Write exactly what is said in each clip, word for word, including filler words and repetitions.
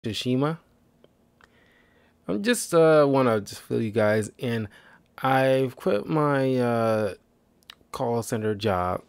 Tsushima. I'm just uh want to just fill you guys in. I've quit my uh, call center job,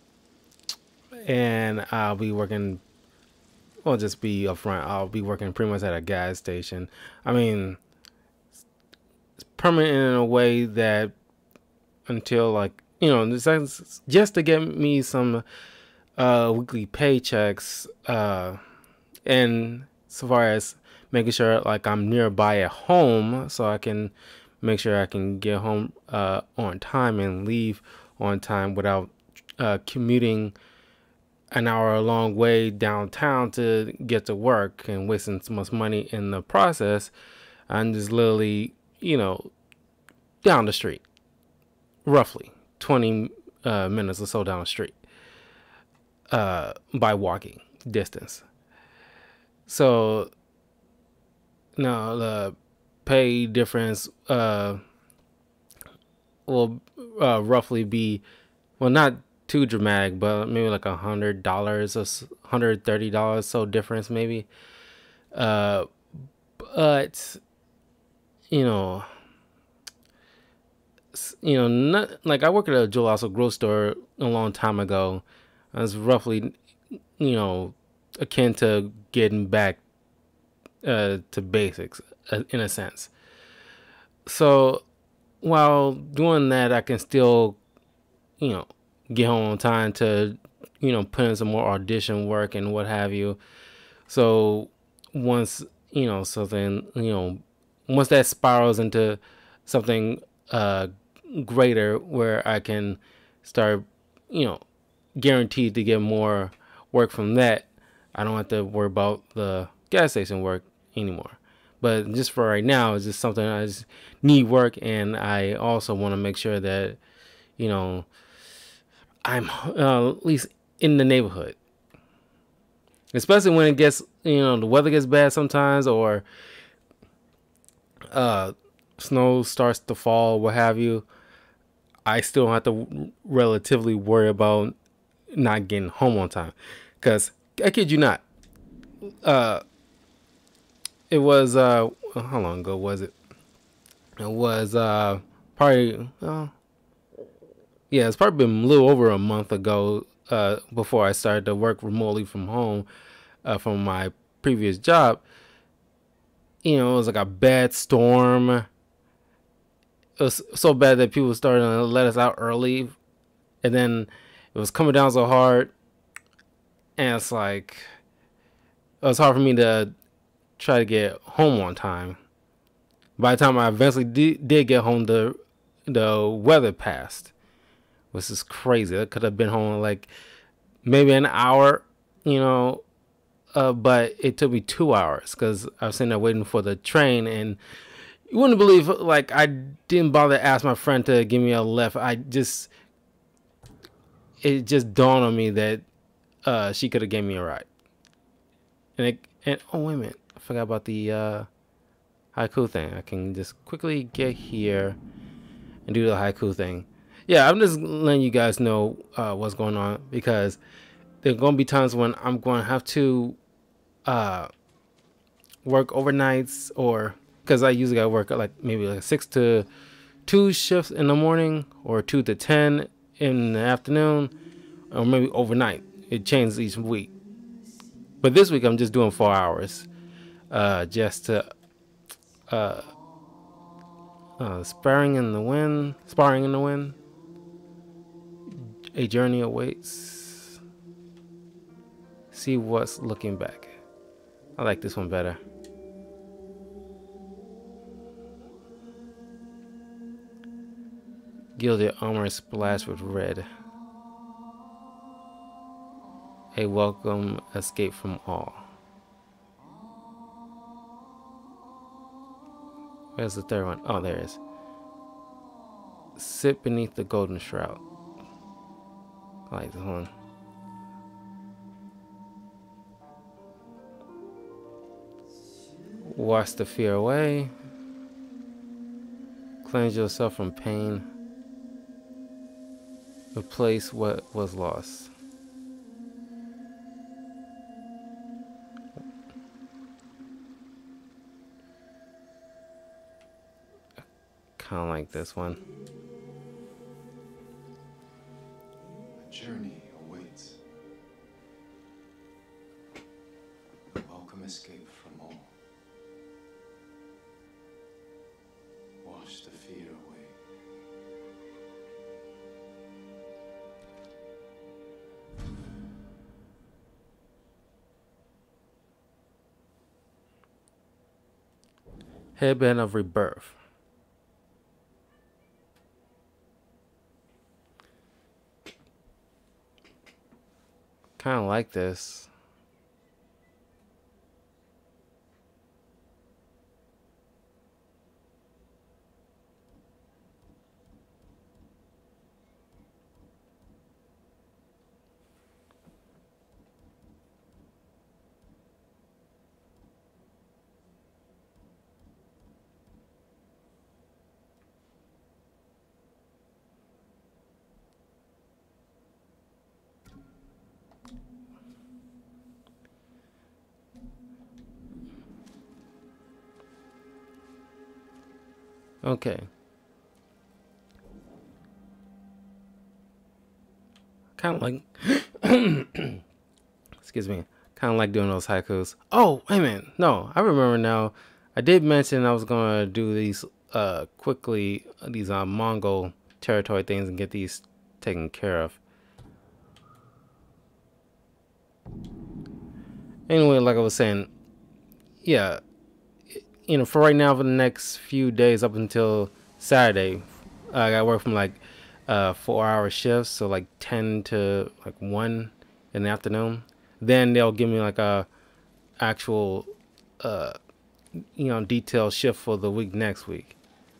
and I'll be working. I'll just be upfront. I'll be working pretty much at a gas station. I mean, permanent in a way that until like you know, in the sense, just to get me some uh, weekly paychecks, uh, and so far as making sure like I'm nearby at home, so I can make sure I can get home uh, on time and leave on time without uh, commuting an hour long way downtown to get to work and wasting so much money in the process. I'm just literally, you know, down the street, roughly twenty uh, minutes or so down the street uh, by walking distance. So now the pay difference uh, will uh, roughly be, well, not too dramatic, but maybe like a hundred dollars or hundred thirty dollars, so difference maybe. Uh, but you know, you know, not like I worked at a Joel Ossoff grocery store a long time ago. I was roughly, you know, akin to getting back uh, to basics uh, in a sense. So while doing that, I can still, you know, get home on time to, you know, put in some more audition work and what have you. So once, you know, something, you know, once that spirals into something uh, greater where I can start, you know, guaranteed to get more work from that, I don't have to worry about the gas station work anymore. But just for right now, it's just something I just need work, and I also want to make sure that, you know, I'm uh, at least in the neighborhood, especially when it gets, you know, the weather gets bad sometimes, or uh, snow starts to fall, what have you. I still don't have to relatively worry about not getting home on time, because I kid you not, uh, it was uh, how long ago was it? It was uh, probably uh, yeah, it's probably been a little over a month ago uh, before I started to work remotely from home uh, from my previous job. You know, it was like a bad storm. It was so bad that people started to let us out early, and then it was coming down so hard, and it's like it was hard for me to try to get home on time. By the time I eventually did, did get home, the the weather passed, which is crazy. I could have been home in like maybe an hour, you know, uh, but it took me two hours because I was sitting there waiting for the train, and you wouldn't believe, like, I didn't bother to ask my friend to give me a lift. I just, it just dawned on me that uh, she could have gave me a ride. And it, and oh wait a minute, I forgot about the uh, haiku thing. I can just quickly get here and do the haiku thing. Yeah, I'm just letting you guys know uh, what's going on, because there are going to be times when I'm going to have to uh, work overnights, or because I usually got to work like maybe like six to two shifts in the morning, or two to ten in the afternoon, or maybe overnight. It changes each week. But this week I'm just doing four hours, uh, just to uh, uh, sparring in the wind, sparring in the wind. A journey awaits. See what's looking back. I like this one better. Gilded armor splashed with red. A welcome escape from all. Where's the third one? Oh, there it is. Sit beneath the golden shroud. I like this one. Wash the fear away. Cleanse yourself from pain. Replace what was lost. kind of like this one. A journey awaits. A welcome escape from all. Wash the fear away. Headband of Rebirth. Kind of like this. Okay. Kind of like, excuse me, kind of like doing those haikus. Oh, wait a minute. No, I remember now. I did mention I was going to do these uh, quickly, these uh, Mongol territory things and get these taken care of. Anyway, like I was saying, yeah, you know, for right now, for the next few days up until Saturday, uh, I got work from like uh, four hour shifts, so like ten to like one in the afternoon. Then they'll give me like a actual, uh, you know, detailed shift for the week next week.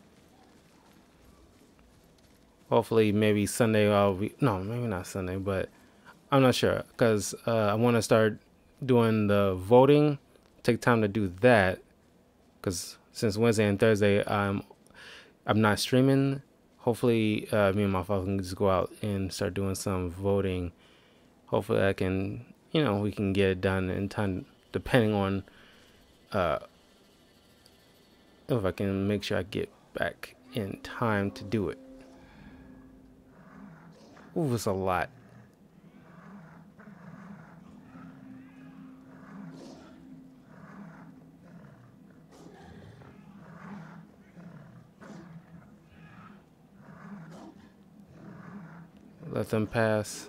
Hopefully, maybe Sunday I'll be, no, maybe not Sunday, but I'm not sure because uh, I want to start doing the voting. Take time to do that because since Wednesday and Thursday I'm I'm not streaming. Hopefully, uh, me and my father can just go out and start doing some voting. Hopefully, I can, you know, we can get it done in time, depending on uh, if I can make sure I get back in time to do it. Ooh, it's a lot. Let them pass.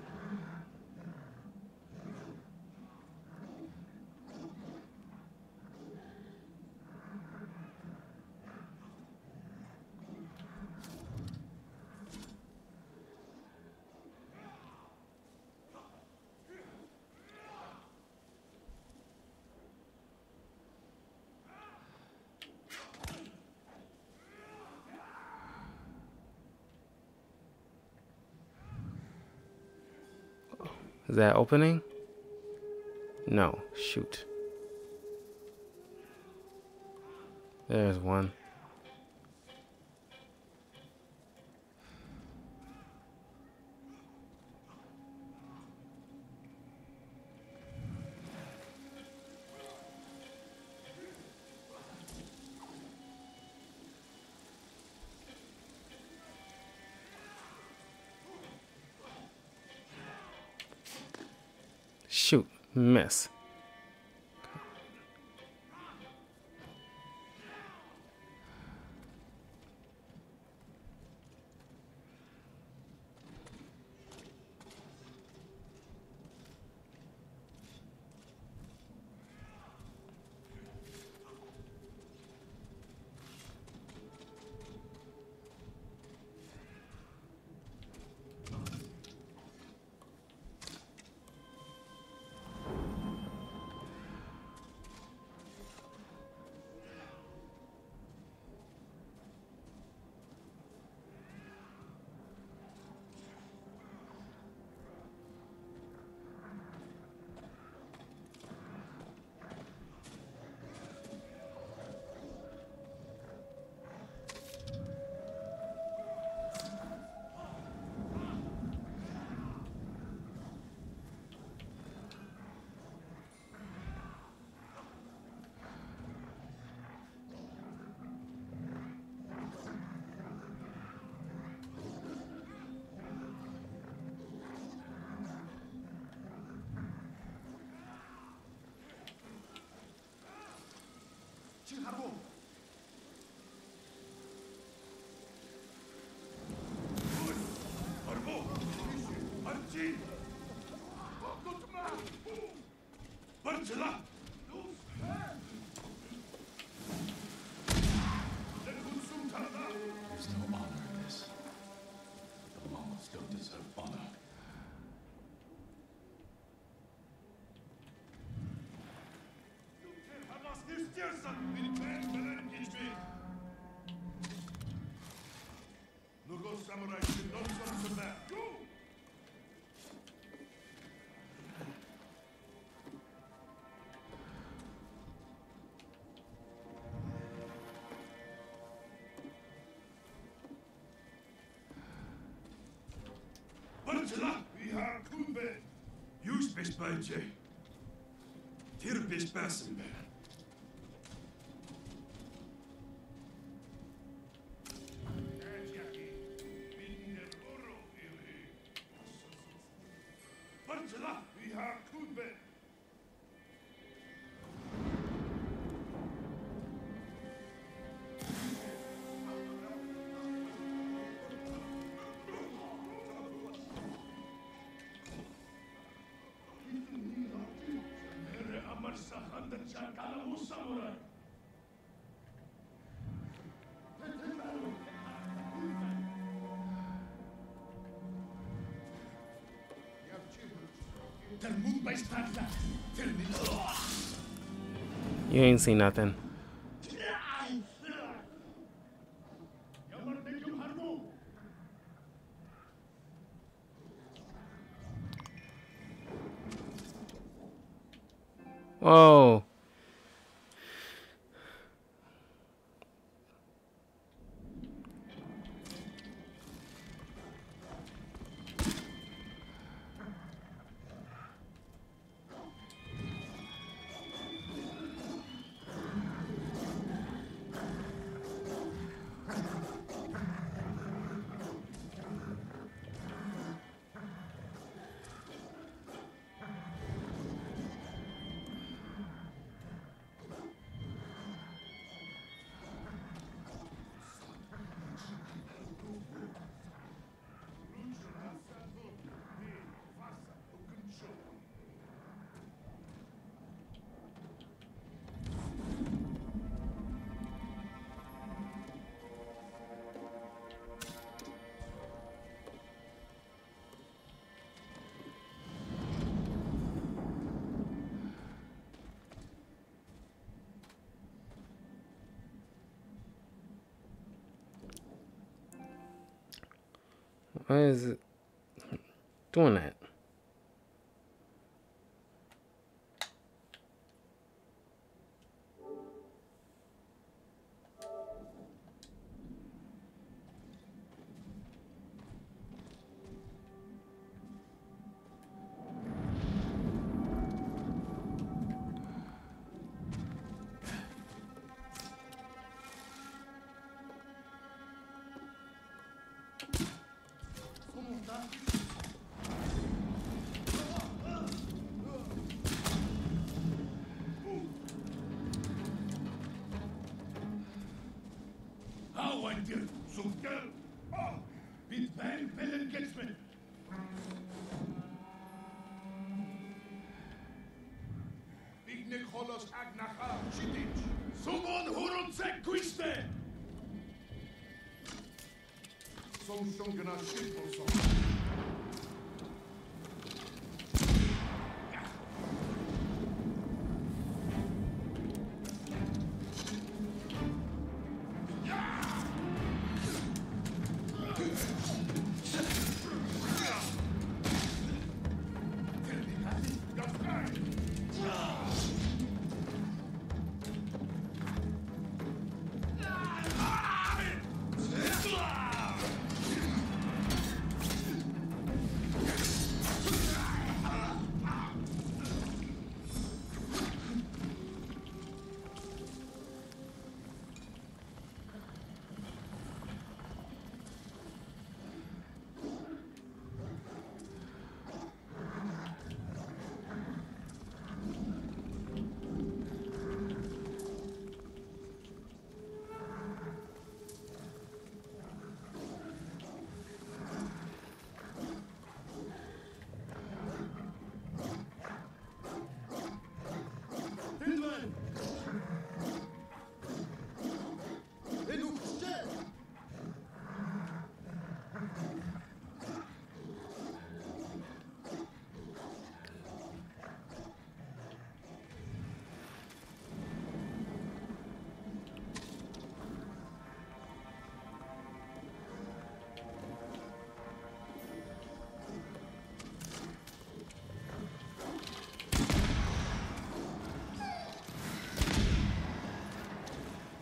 Is that opening? No, shoot. There's one. Shoot, miss. There's no honor in this. The Mongols don't deserve honor. Bezbajcie. Tirbiş basim be. Barcela, vi har kunbe. You ain't seen nothing. Whoa. Why is it doing that?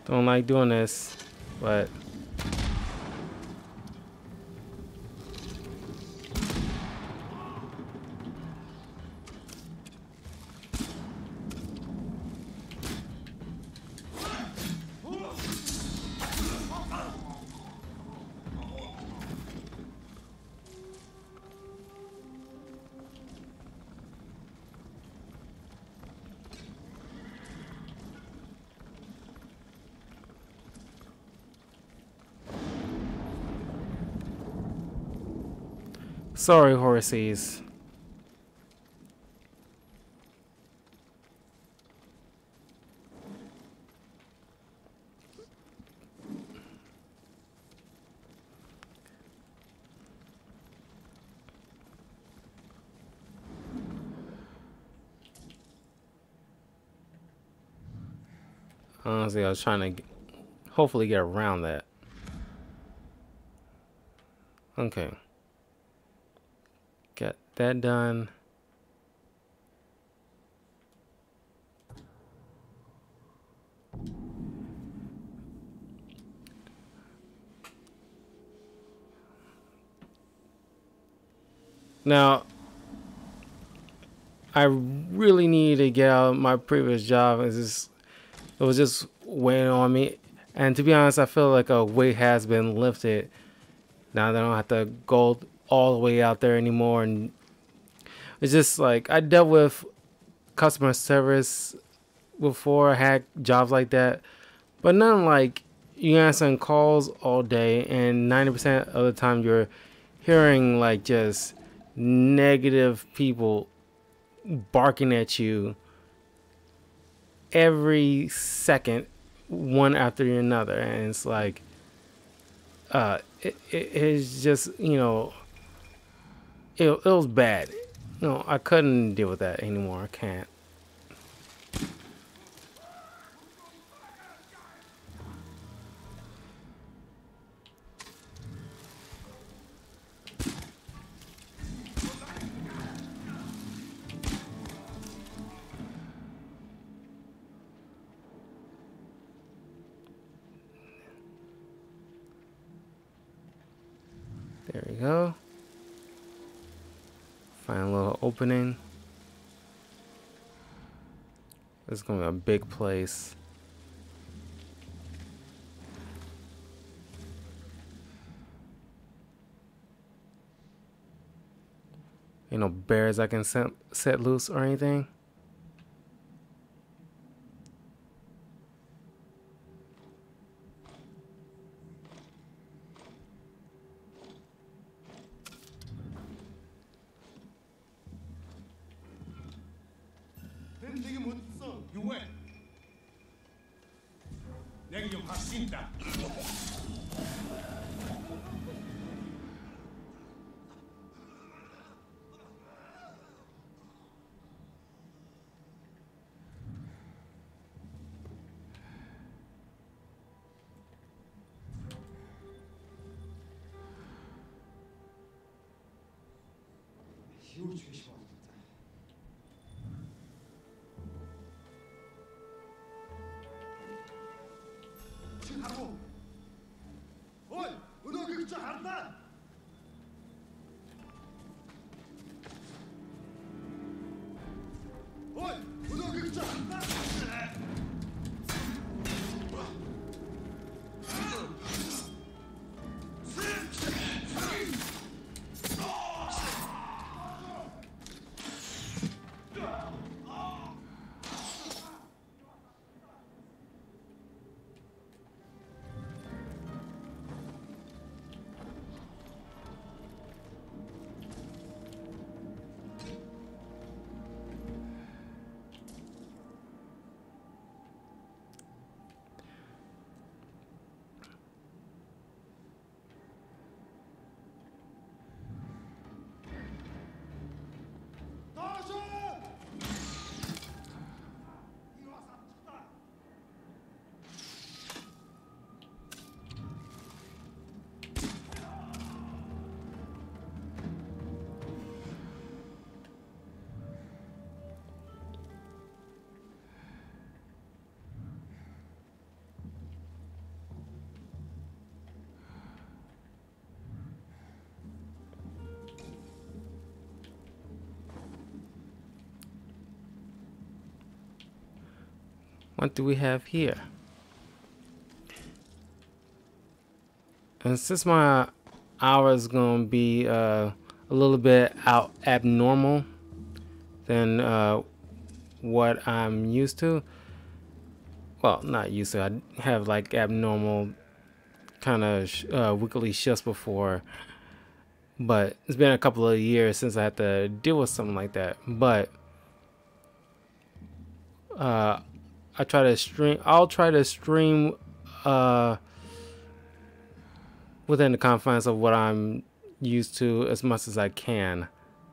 Don't like doing this, but sorry, horsies. Honestly, I was trying to g- hopefully get around that. Okay. Get that done. Now, I really need to get out of my previous job. It's just, it was just weighing on me. And to be honest, I feel like a weight has been lifted. Now that I don't have to go all the way out there anymore. And it's just like I dealt with customer service before. I had jobs like that. But nothing like you answering calls all day and ninety percent of the time you're hearing like just negative people barking at you every second, one after another, and it's like uh it, it, it's just, you know, it, it was bad. No, I couldn't deal with that anymore. I can't. There we go. Find a little opening. This is gonna be a big place. You know, bears I can set, set loose or anything. 밴딩이 못써 유해. 내가 좀 확신다. 기울이 주기 싫어. 하고, 어이, 너 그저 한다. 어이, 너 그저 한다. What do we have here? And since my hour is gonna be uh, a little bit out abnormal than uh, what I'm used to, well, not used to. I have like abnormal kind of sh uh, weekly shifts before, but it's been a couple of years since I had to deal with something like that. But uh, I try to stream. I'll try to stream uh, within the confines of what I'm used to as much as I can.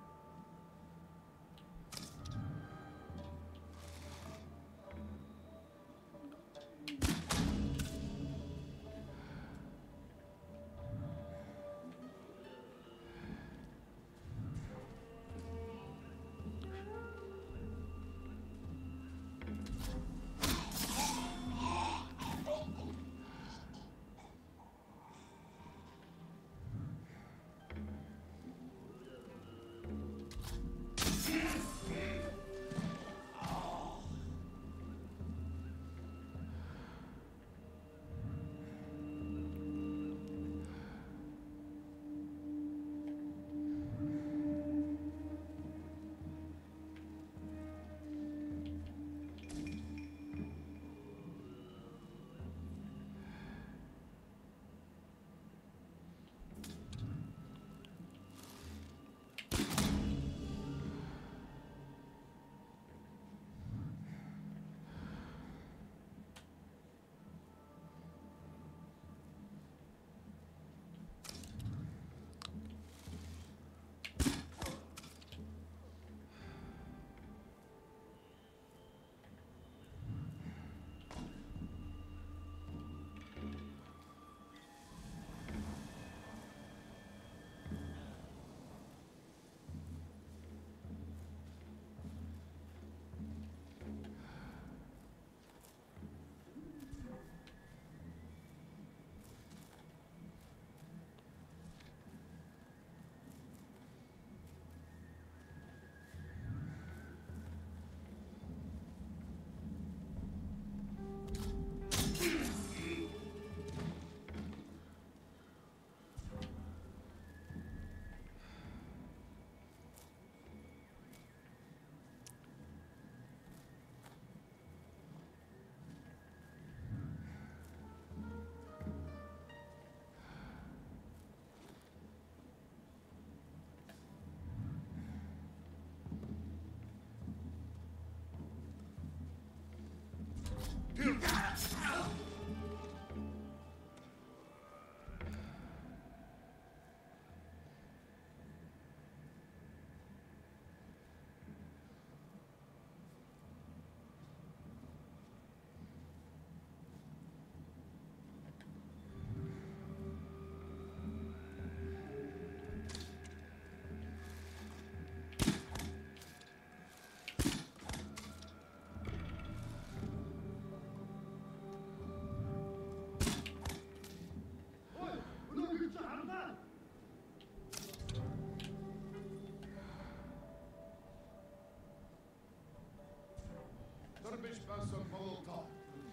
Mich was und Molotov.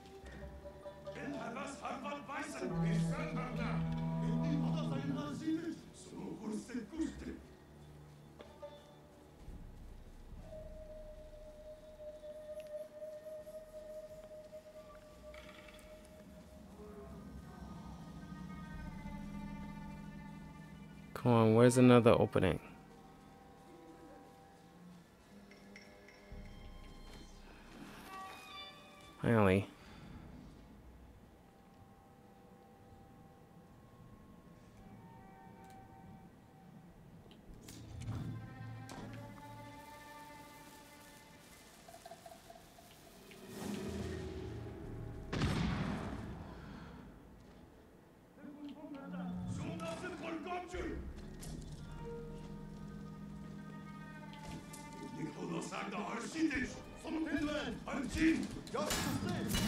Wer was hat was weißen? Ich sag mal da. Mit dem hat er seinen Rasinisch. So guste, guste. Come on, where's another opening? Finally. Nicholas and the Arsidish. From Finland. Arsin. Just the same.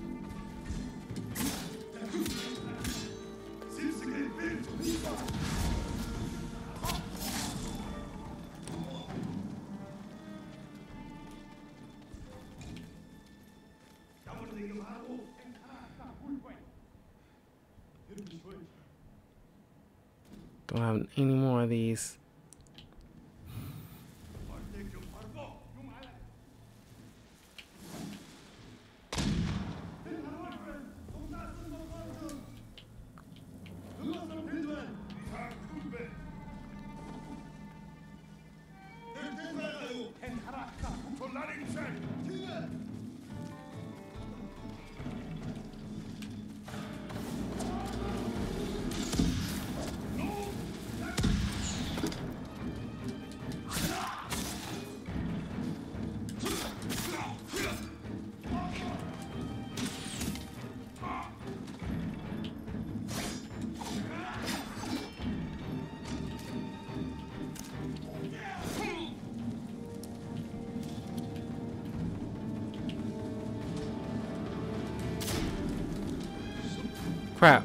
Simsige Bild. Don't have any more of these. Crap.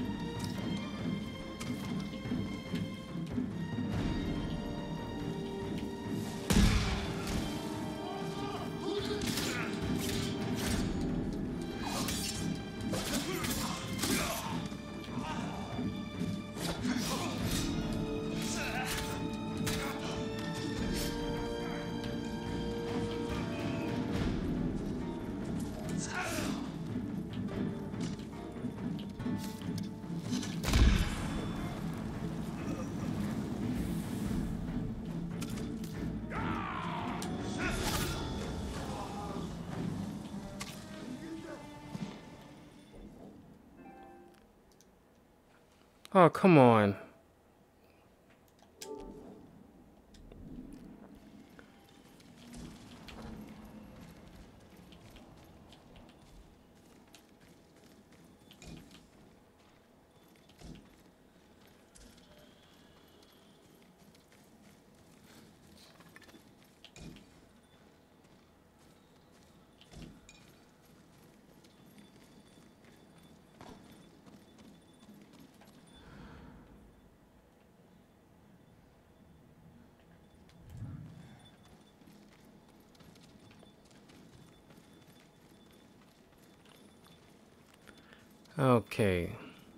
Oh, come on. Okay.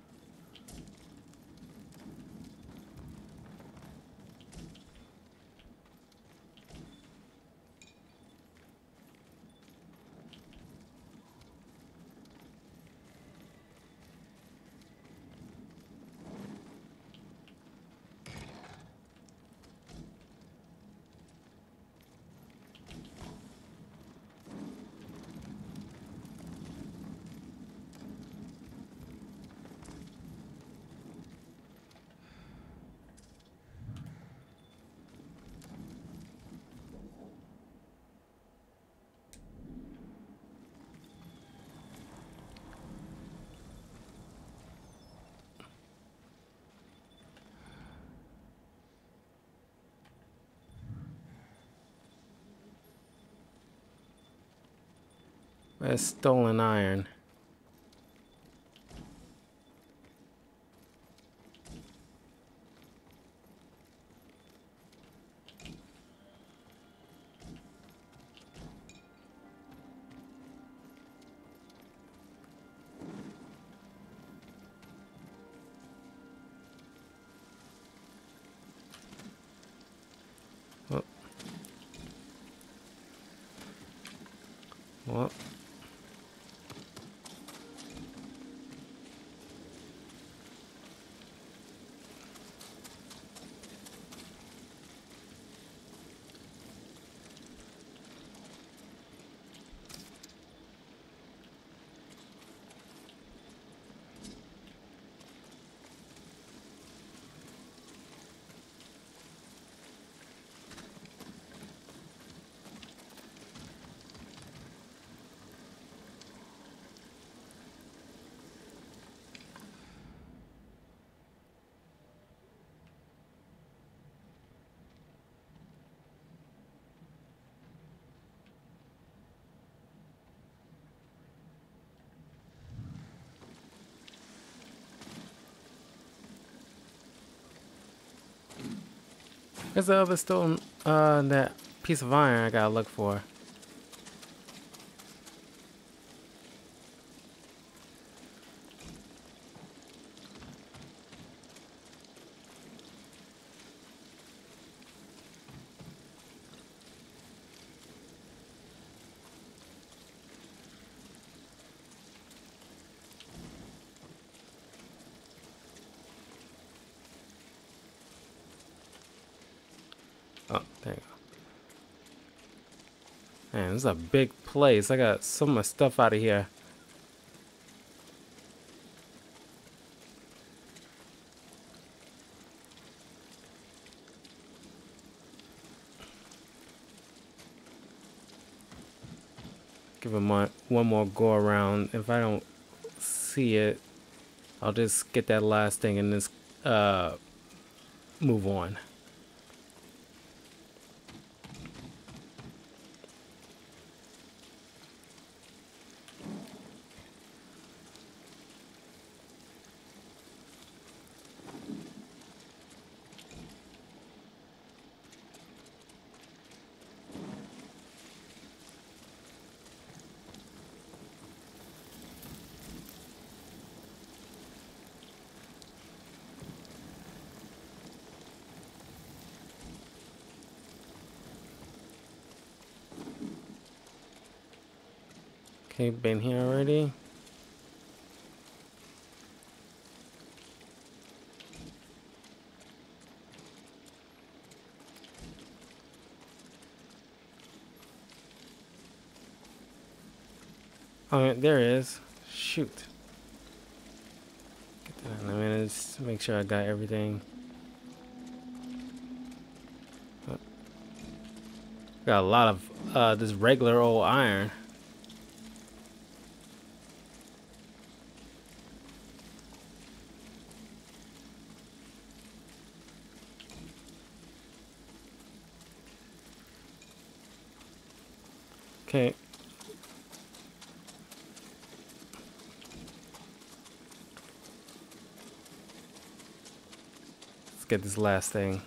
That's stolen iron. Oh. Well. Where's the other stolen, uh, that piece of iron I gotta look for? Oh, there you go. Man, this is a big place. I got so much stuff out of here. Give him one, one more go around. If I don't see it, I'll just get that last thing and just uh, move on. Okay, been here already. Oh, there it is. Shoot. Get that in a minute. Just make sure I got everything. Oh. Got a lot of uh, this regular old iron. Okay. Let's get this last thing.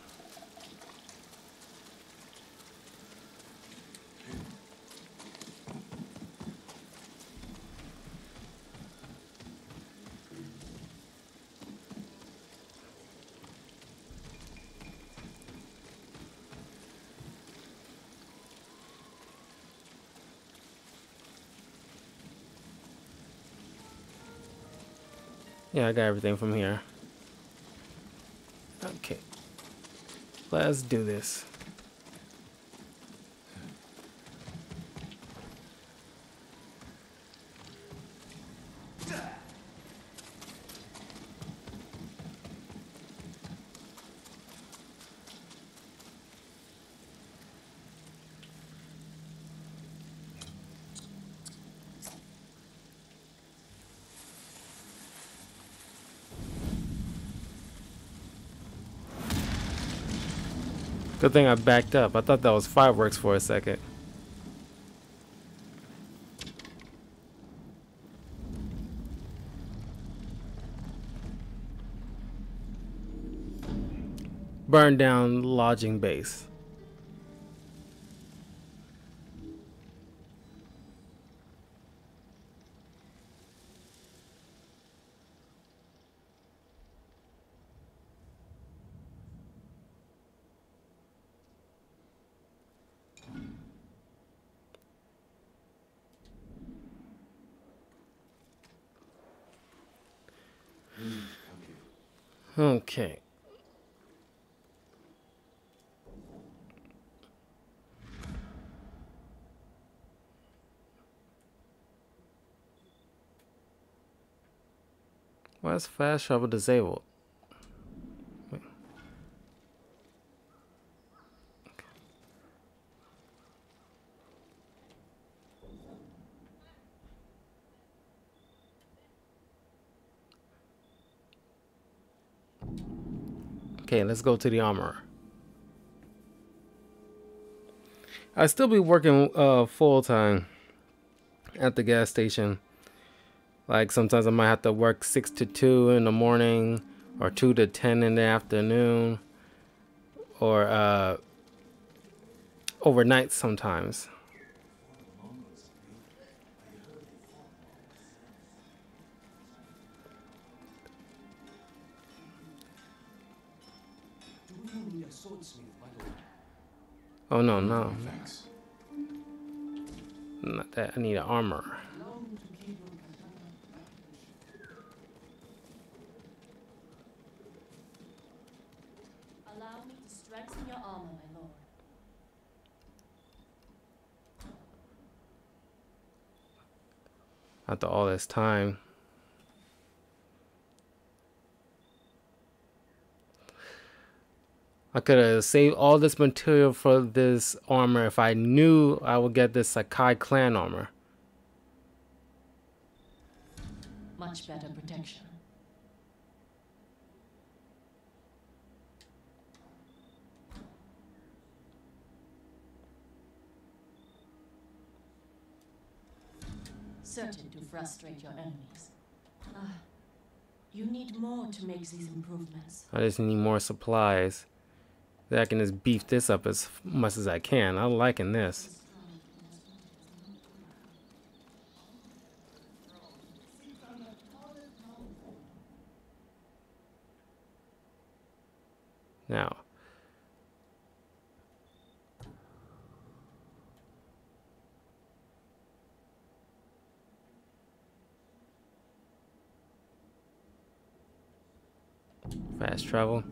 Yeah, I got everything from here. Okay. Let's do this. Good thing I backed up. I thought that was fireworks for a second. Burn down lodging base. Okay. Why is fast travel disabled? Wait. Okay, let's go to the armor. I still be working uh, full time at the gas station. Like sometimes I might have to work six to two in the morning, or two to ten in the afternoon, or uh, overnight sometimes. Oh no, no, Thanks. not that. I need an armor. Allow me to strengthen your armor, my lord. after all this time. I could have saved all this material for this armor if I knew I would get this Sakai clan armor. Much better protection. Certain to frustrate your enemies. Ah, you need more to make these improvements. I just need more supplies. That I can just beef this up as much as I can. I'm liking this. Now, fast travel.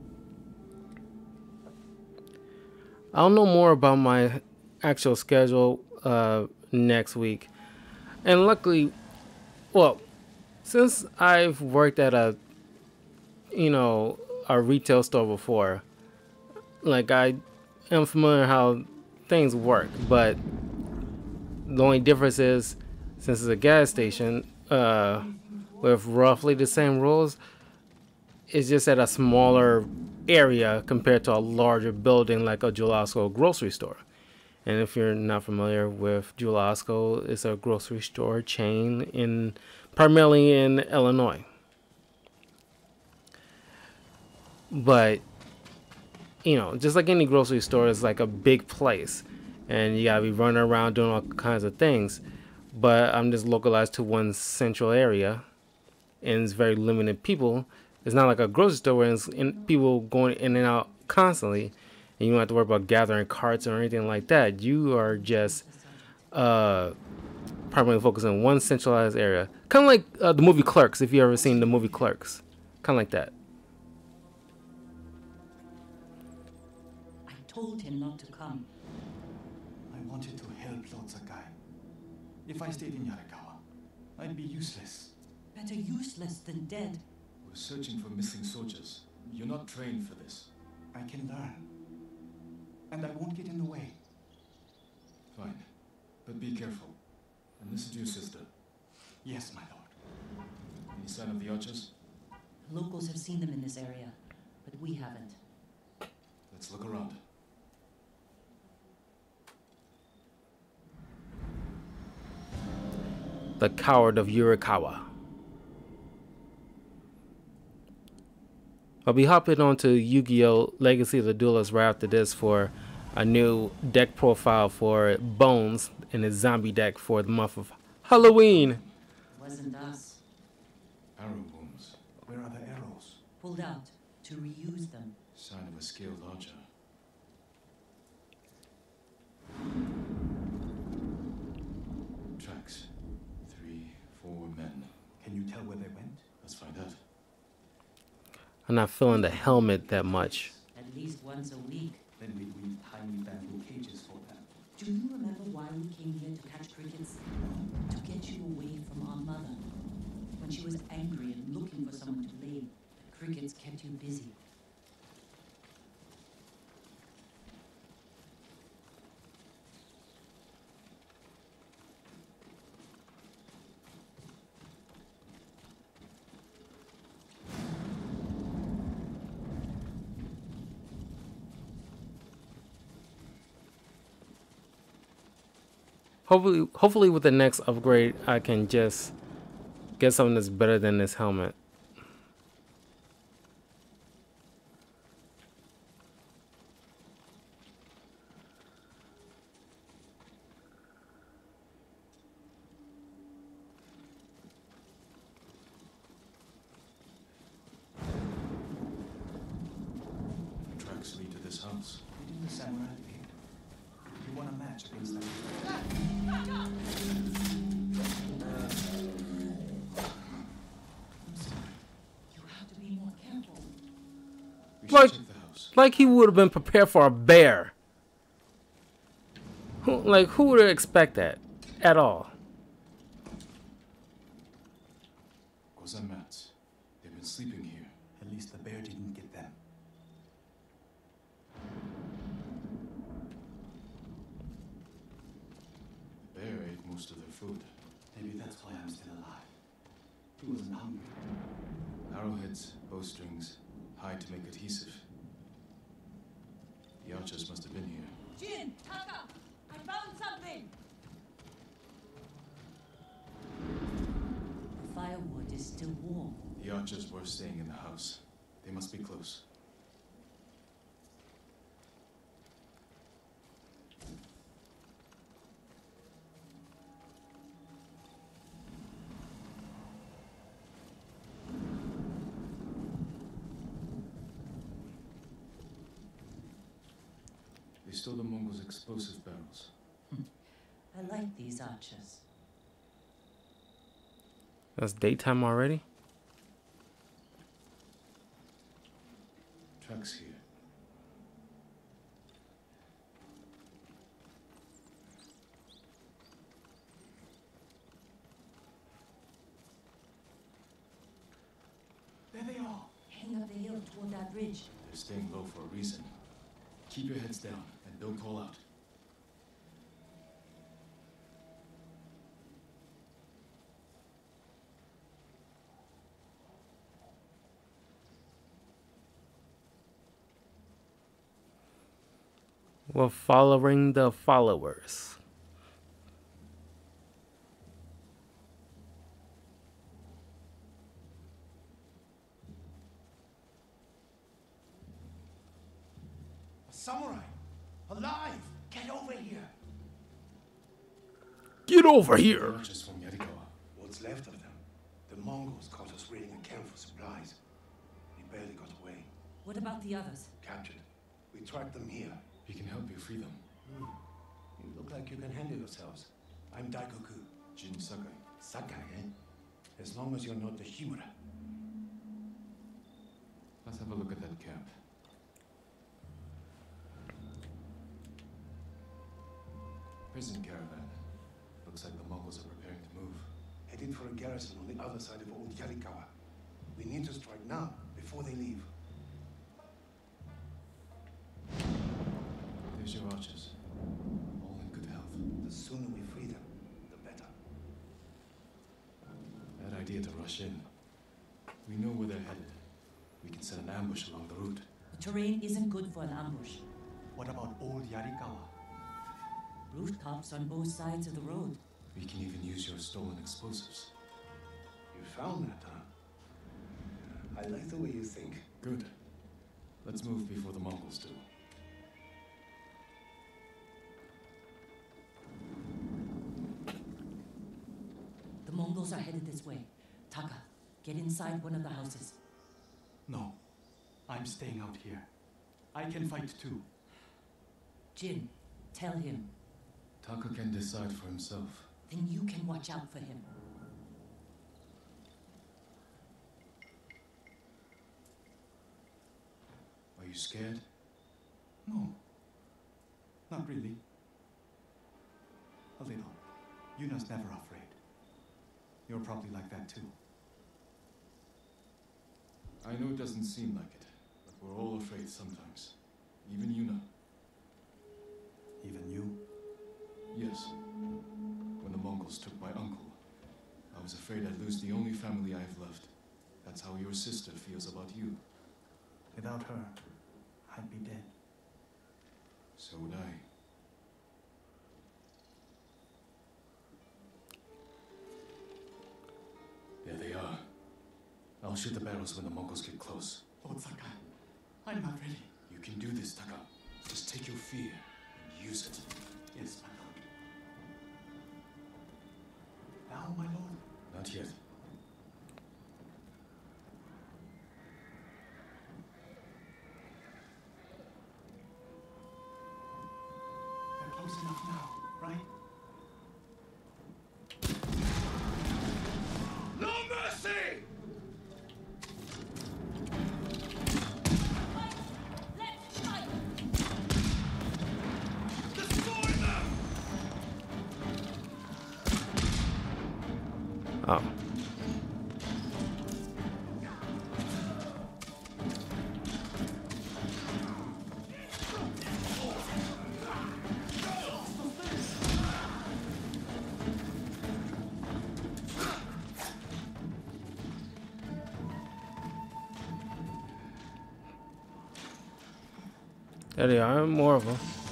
I'll know more about my actual schedule uh, next week. And luckily, well, since I've worked at a, you know, a retail store before, like I am familiar how things work. But the only difference is, since it's a gas station uh, with roughly the same rules, it's just at a smaller area compared to a larger building like a Jewel-Osco grocery store. And if you're not familiar with Jewel-Osco, it's a grocery store chain in primarily in Illinois. But you know, just like any grocery store, it's like a big place, and you gotta be running around doing all kinds of things. But I'm just localized to one central area, and it's very limited people. It's not like a grocery store where it's in, people going in and out constantly, and you don't have to worry about gathering carts or anything like that. You are just uh, primarily focused on one centralized area. Kind of like uh, the movie Clerks, if you ever seen the movie Clerks. Kind of like that. I told him not to come. I wanted to help Lord Sakai. If I stayed in Yarikawa, I'd be useless. Better useless than dead. We're searching for missing soldiers. You're not trained for this. I can learn. And I won't get in the way. Fine. But be careful. And listen to your sister. Yes, my lord. Any sign of the archers? Locals have seen them in this area, but we haven't. Let's look around. The Coward of Yurikawa. I'll be hopping on to Yu-Gi-Oh! Legacy of the Duelist right after this for a new deck profile for Bones in his zombie deck for the month of Halloween. Wasn't us. Arrow wounds. Where are the arrows? Pulled out to reuse them. Sign of a skilled archer. Tracks. Three, four men. Can you tell where they went? Let's find out. I'm not feeling the helmet that much. At least once a week. Then we weave tiny bamboo cages for them. Do you remember why we came here to catch crickets? To get you away from our mother. When she was angry and looking for someone to blame, the crickets kept you busy. Hopefully, hopefully with the next upgrade, I can just get something that's better than this helmet. Tracks lead to this house. Didn't the samurai lead? You want a match against them? You have to be more careful. We Like- should check the house. Like he would have been prepared for a bear. Who, like, who would expect that at all? food. Maybe that's why I'm still alive. He wasn't hungry. Arrowheads, bowstrings, hide to make adhesive. The archers must have been here. Jin, Taka, I found something. The firewood is still warm. The archers were staying in the house. They must be close. They stole the Mongols' explosive barrels. I like these archers. That's daytime already? Tracks here. There they are. Heading up the hill toward that ridge. They're staying low for a reason. Keep your heads down and don't call out. We're following the followers. A samurai! Alive! Get over here! Get over here! Archers from Yarikawa. What's left of them? The Mongols caught us raiding a camp for supplies. We barely got away. What about the others? Captured. We tracked them here. We can help you free them. You look like you can handle yourselves. I'm Daikoku. Jin Sakai. Sakai, eh? As long as you're not the Himura. Let's have a look at that camp. Prison caravan. Looks like the Mongols are preparing to move. Headed for a garrison on the other side of Old Yarikawa. We need to strike now, before they leave. There's your archers. All in good health. The sooner we free them, the better. Bad idea to rush in. We know where they're headed. We can set an ambush along the route. The terrain isn't good for an ambush. What about Old Yarikawa? Rooftops on both sides of the road. We can even use your stolen explosives. You found that, huh? I like the way you think. Good. Let's move before the Mongols do. The Mongols are headed this way. Taka, get inside one of the houses. No, I'm staying out here. I can fight too. Jin, tell him. Taka can decide for himself. Then you can watch out for him. Are you scared? No, not really. A little. Yuna's never afraid. You're probably like that too. I know it doesn't seem like it, but we're all afraid sometimes. Even Yuna. Even you? Yes. When the Mongols took my uncle, I was afraid I'd lose the only family I have left. That's how your sister feels about you. Without her, I'd be dead. So would I. There they are. I'll shoot the barrels when the Mongols get close. Lord Sakai, I'm not ready. You can do this, Taka. Just take your fear and use it. Yes, my lord. Now, my lord? Not yet. They're close enough now, right? No mercy! Let's fight! Destroy them! Oh. There they are, more of them.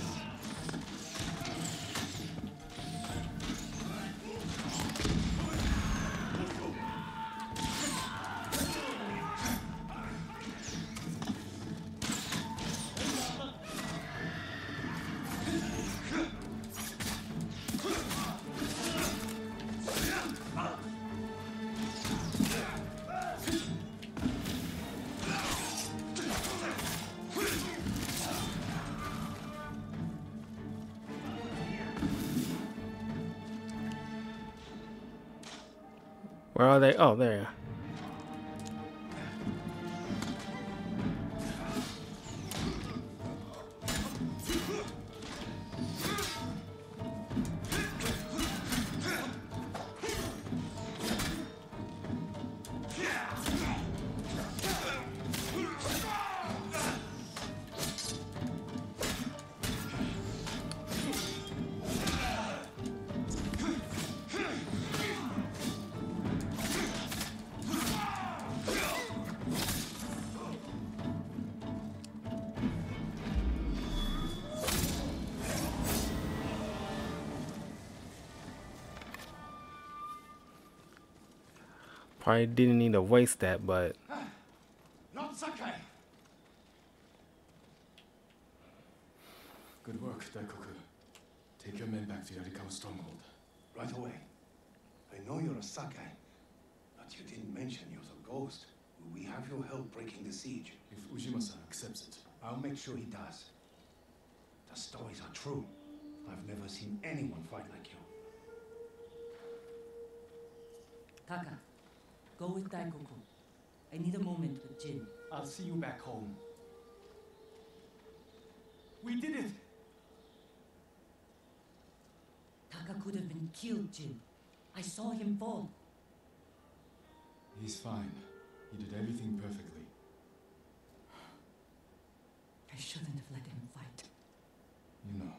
Where are they? Oh, there. Probably didn't need to waste that, but Not Sakai! Good work, Daikoku. Take your men back to Yarikawa stronghold. Right away. I know you're a Sakai, but you didn't mention you're a ghost. Will we have your help breaking the siege? If Ujima-san accepts it. I'll make sure he does. The stories are true. I've never seen anyone fight like you. Taka, go with Daikoku. I need a moment with Jin. I'll see you back home. We did it! Taka could have been killed, Jin. I saw him fall. He's fine. He did everything perfectly. I shouldn't have let him fight. You know.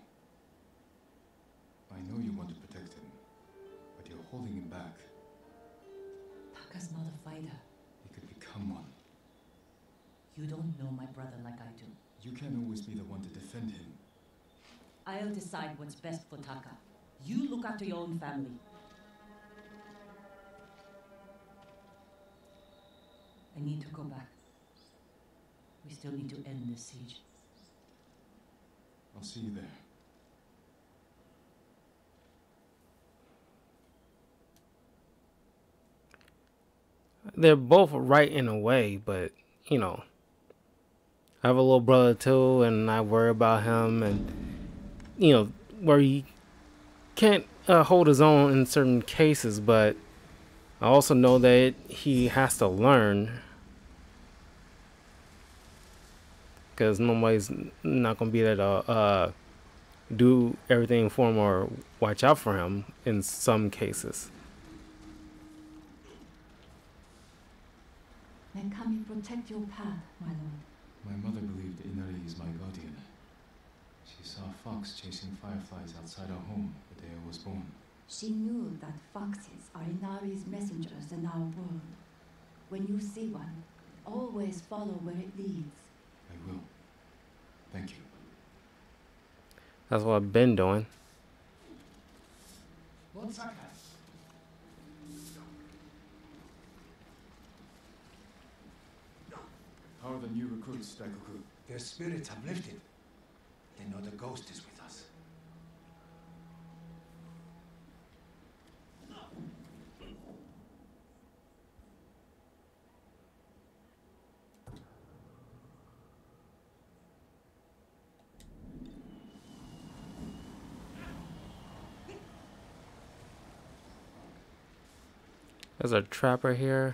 I know you want to protect him, but you're holding him back. Taka's not a fighter. He could become one. You don't know my brother like I do. You can't always be the one to defend him. I'll decide what's best for Taka. You look after your own family. I need to go back. We still need to end this siege. I'll see you there. they're both right in a way, but you know, I have a little brother too, and I worry about him, and you know, where he can't uh, hold his own in certain cases, but I also know that he has to learn, because nobody's not gonna be there to uh, do everything for him or watch out for him in some cases. May Kami protect your path, my lord. My mother believed Inari is my guardian. She saw a fox chasing fireflies outside our home the day I was born. She knew that foxes are Inari's messengers in our world. When you see one, always follow where it leads. I will. Thank you. That's what I've been doing. Lord Sakai. How are the new recruits, Daikoku? Their spirits have lifted. They know the ghost is with us. There's a trapper here.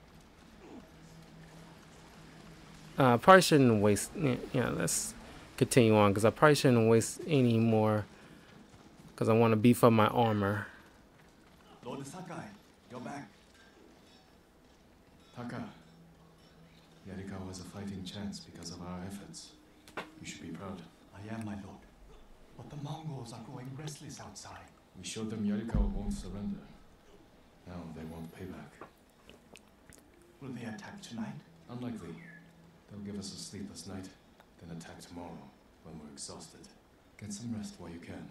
Uh, probably shouldn't waste. Yeah, let's continue on because I probably shouldn't waste any more because I want to beef up my armor. Lord Sakai, you're back. Taka. Yarikawa has a fighting chance because of our efforts. You should be proud. I am, my lord. But the Mongols are growing restless outside. We showed them Yarikawa won't surrender. Now they won't pay back. Will they attack tonight? Unlikely. They'll give us a sleepless night, then attack tomorrow. when we're exhausted. Get some rest while you can.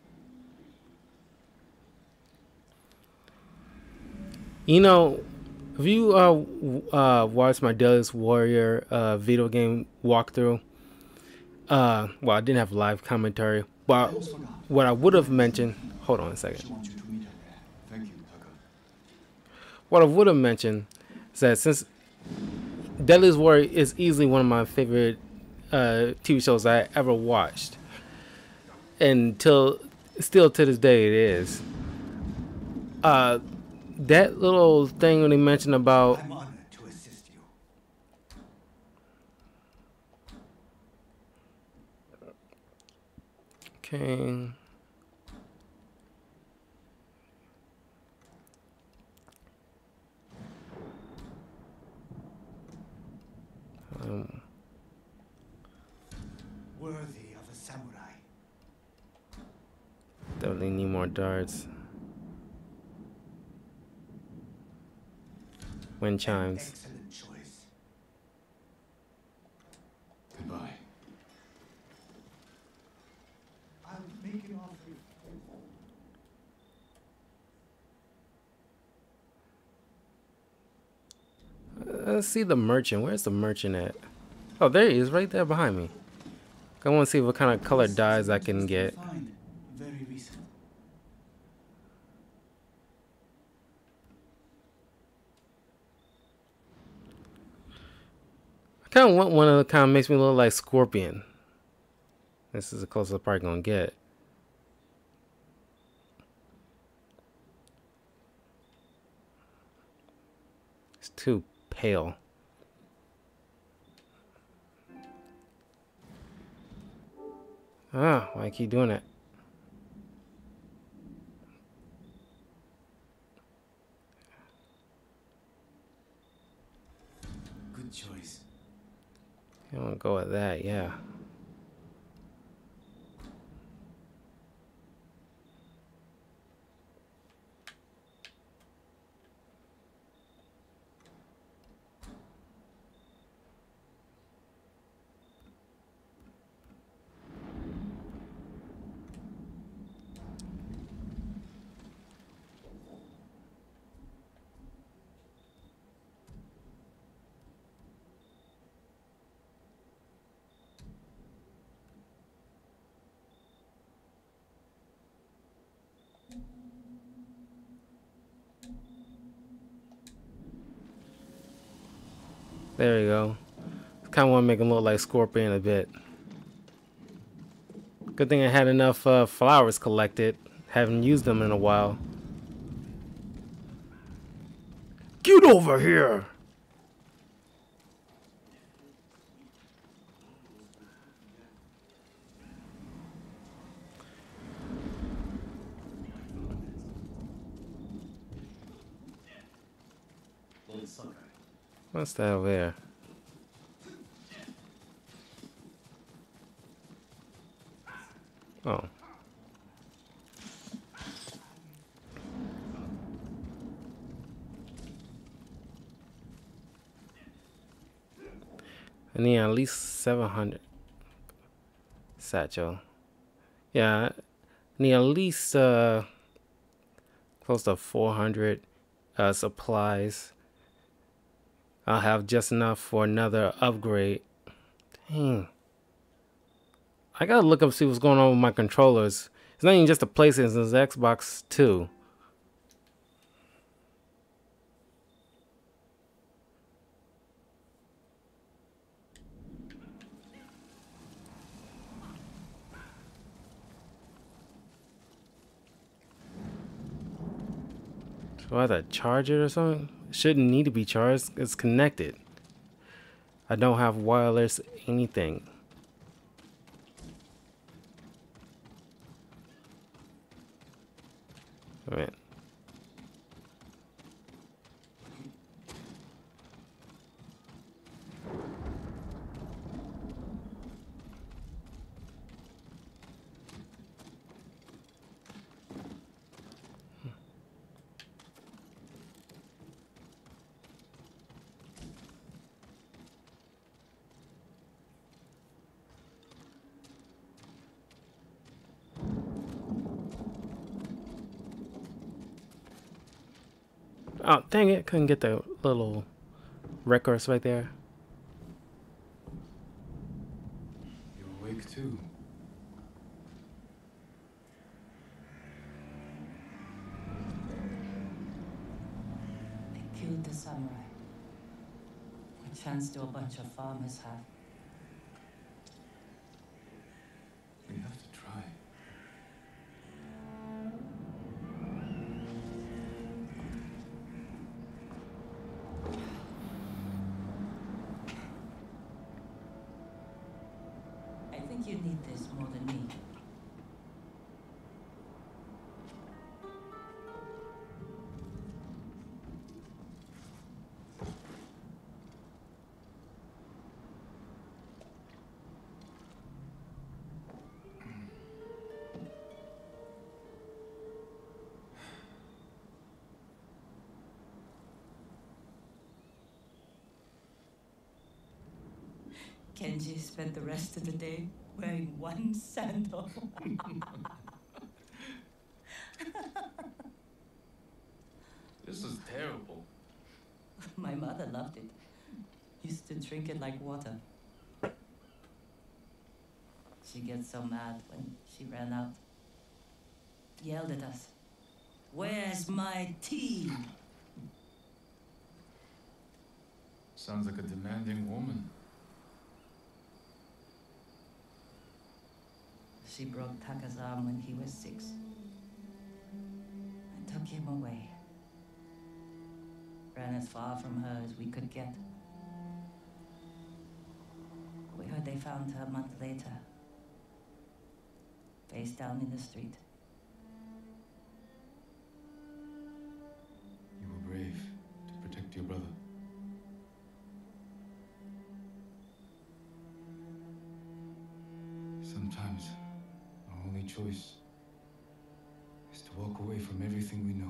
You know, have you uh, w- uh, watched my Deadliest Warrior uh, video game walkthrough? Uh, well, I didn't have live commentary, but what I would have mentioned. Hold on a second. She wants you to meet her there. Thank you, Tucker. What I would have mentioned is that since Deadliest Warrior is easily one of my favorite uh, T V shows I ever watched, and till still to this day it is. Uh, that little thing when they mentioned about I'm honored to assist you. okay. Um, Worthy of a samurai. definitely need more darts. Wind chimes. Excellent choice. Goodbye. I'll make an offer. Let's see the merchant. Where's the merchant at? Oh, there he is, right there behind me. I want to see what kind of color dyes I can get. Fine. Very recent. I kind of want one that kind of makes me look like Scorpion. This is the closest I'm probably gonna get. It's too pale. Ah, why I keep doing that? Good choice. I want to go with that, yeah. There you go. Kind of want to make him look like Scorpion a bit. Good thing I had enough uh, flowers collected. Haven't used them in a while. Get over here! What's that over there? Oh. I need at least seven hundred. Satchel. Yeah, I need at least uh, close to four hundred uh, supplies. I'll have just enough for another upgrade. Dang. I gotta look up see what's going on with my controllers. It's not even just the PlayStation, it's the Xbox too. Do I have to charge it or something? It shouldn't need to be charged. It's connected. I don't have wireless anything. All right. Oh, dang it. Couldn't get the little records right there. You're awake too. They killed the samurai. What chance do a bunch of farmers have? We have to try. I think you need this more than me. Kenji spent the rest of the day wearing one sandal. This is terrible. My mother loved it. Used to drink it like water. She gets so mad when she ran out. Yelled at us. Where's my tea? Sounds like a demanding woman. She broke Taka's arm when he was six. I took him away. Ran as far from her as we could get. We heard they found her a month later. Face down in the street. You were brave to protect your brother. Sometimes our only choice is to walk away from everything we know.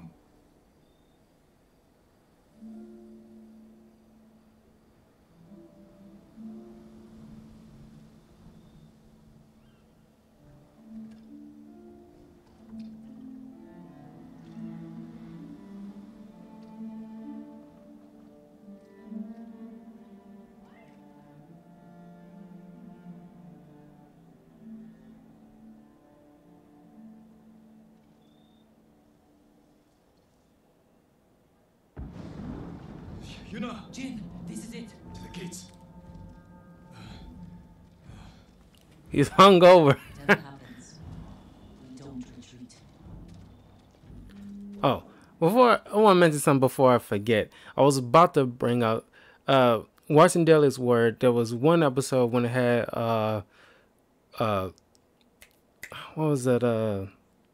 Yuna! Jin, this is it. To the gates. He's hungover. Whatever happens, we don't retreat. Oh, before I want to mention something before I forget. I was about to bring up uh watching Daily's Word. There was one episode when it had uh uh what was that uh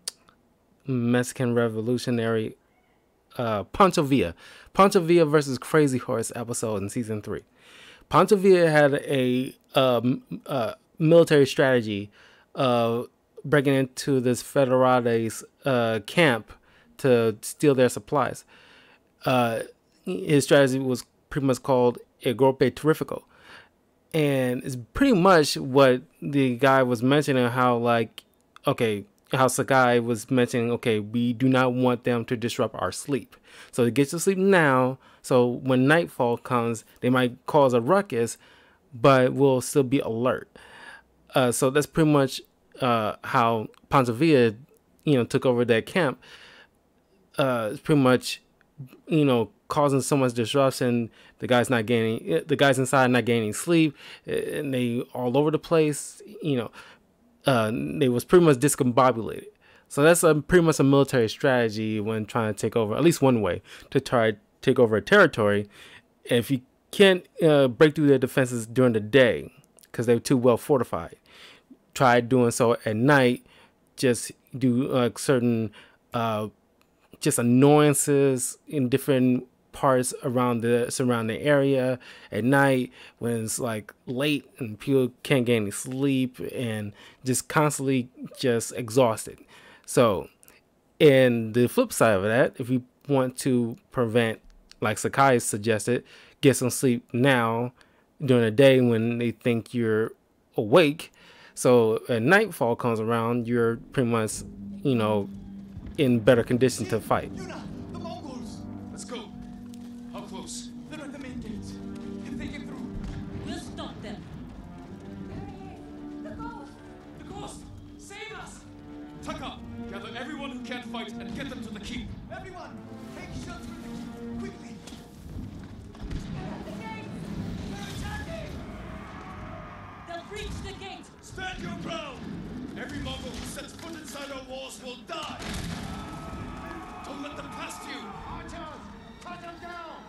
Mexican revolutionary uh Pancho Villa. Pancho Villa versus Crazy Horse episode in season three. Pancho Villa had a um, uh, military strategy of breaking into this Federales uh, camp to steal their supplies. Uh, his strategy was pretty much called a golpe terrifico. And it's pretty much what the guy was mentioning, how like, okay, how Sakai was mentioning, okay, we do not want them to disrupt our sleep. So to get to sleep now, so when nightfall comes, they might cause a ruckus, but we'll still be alert. Uh, so that's pretty much uh, how Pancho Villa, you know, took over that camp. Uh, it's pretty much, you know, causing so much disruption. The guys not gaining, the guys inside not gaining sleep, and they all over the place. You know, uh, they was pretty much discombobulated. So that's a, pretty much a military strategy when trying to take over, at least one way, to try to take over a territory. If you can't uh, break through their defenses during the day because they're too well fortified, try doing so at night. Just do uh, certain uh, just annoyances in different parts around the surrounding area at night when it's like late and people can't get any sleep and just constantly just exhausted. So, and the flip side of that, if you want to prevent, like Sakai suggested, get some sleep now during the day when they think you're awake. So when nightfall comes around, you're pretty much, you know, in better condition to fight. Yuna! The Mongols! Let's go. Taka, gather everyone who can't fight and get them to the keep. Everyone, take shelter in the keep, quickly! They'll breach the gate! Stand your ground! Every Mongol who sets foot inside our walls will die! Don't let them past you! Archers, cut them down!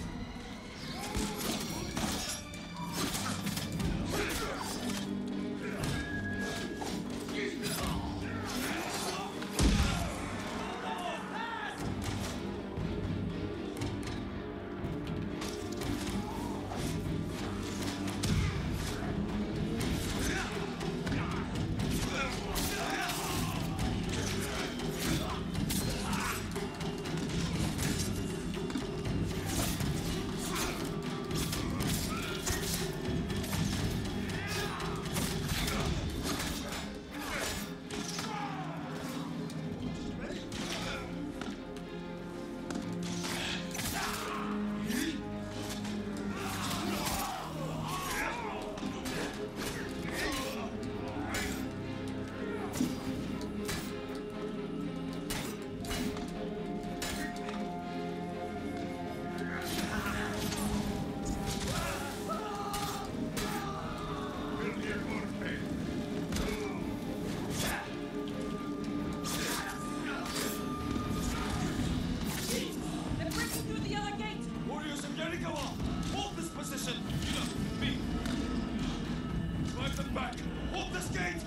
They're breaking through the other gate! Warriors of Yarikawa, hold this position! You, me. Drive them back! Hold this gate!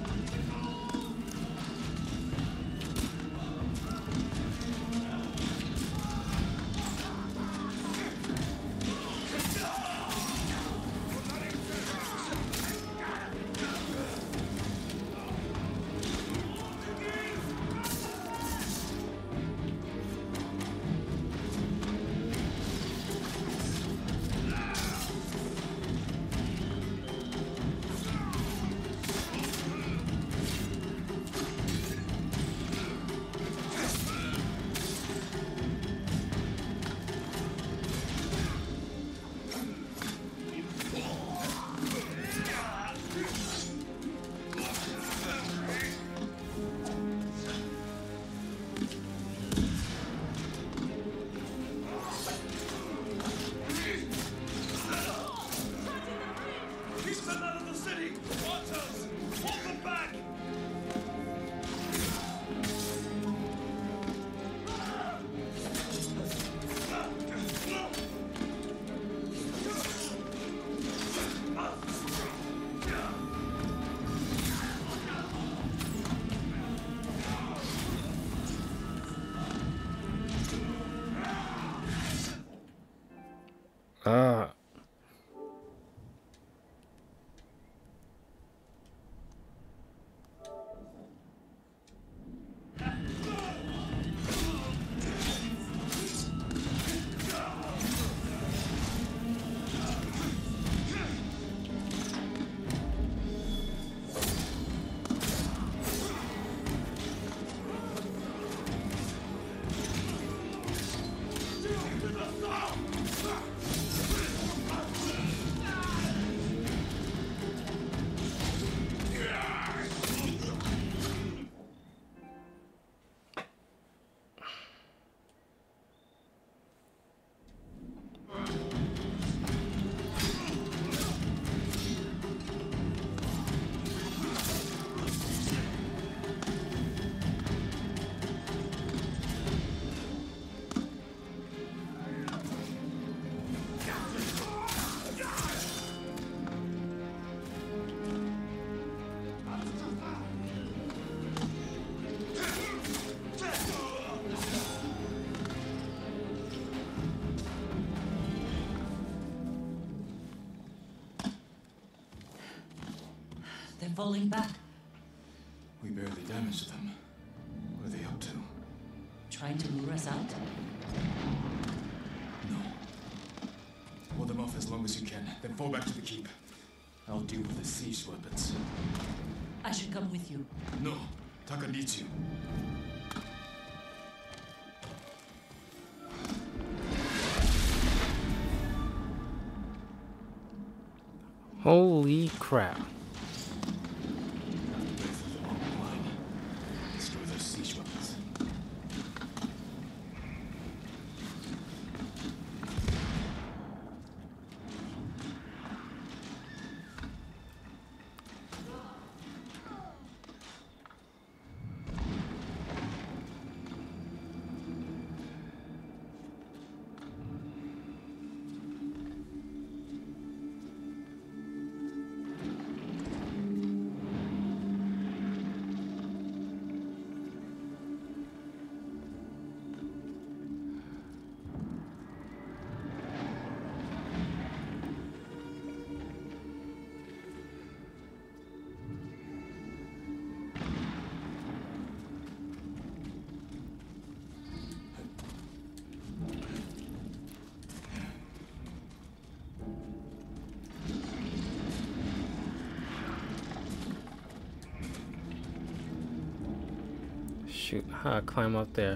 Keep them out of the city! Archers, hold them back! Ah. They're falling back. We barely damaged them. What are they up to? Trying to lure us out? No. Hold them off as long as you can, then fall back to the keep. I'll deal with the siege weapons. I should come with you. No, Taka needs you. Holy crap. Destroy Shoot, how I climb up there?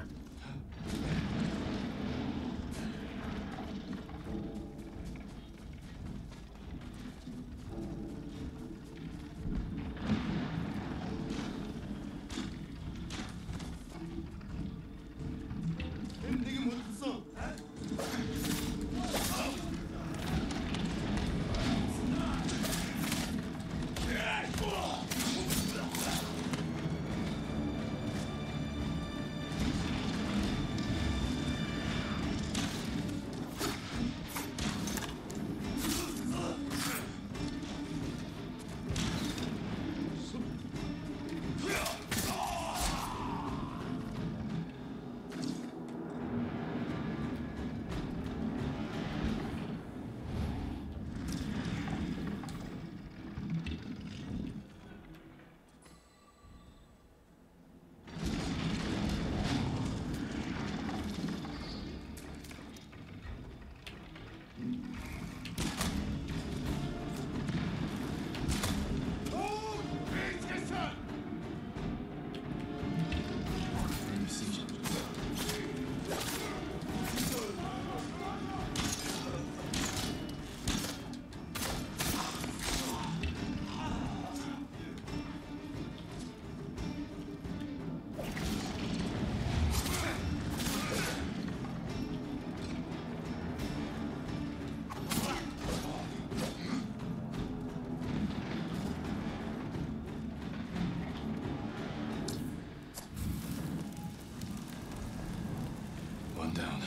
One down.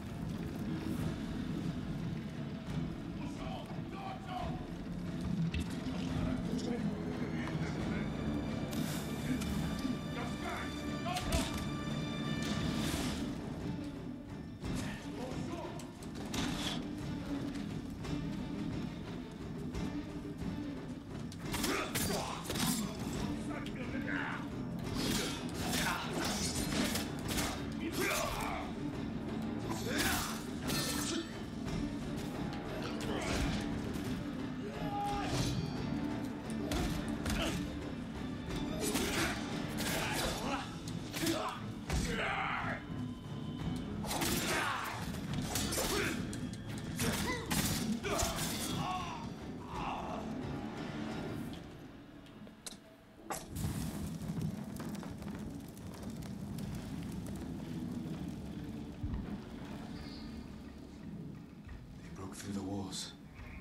Through the walls.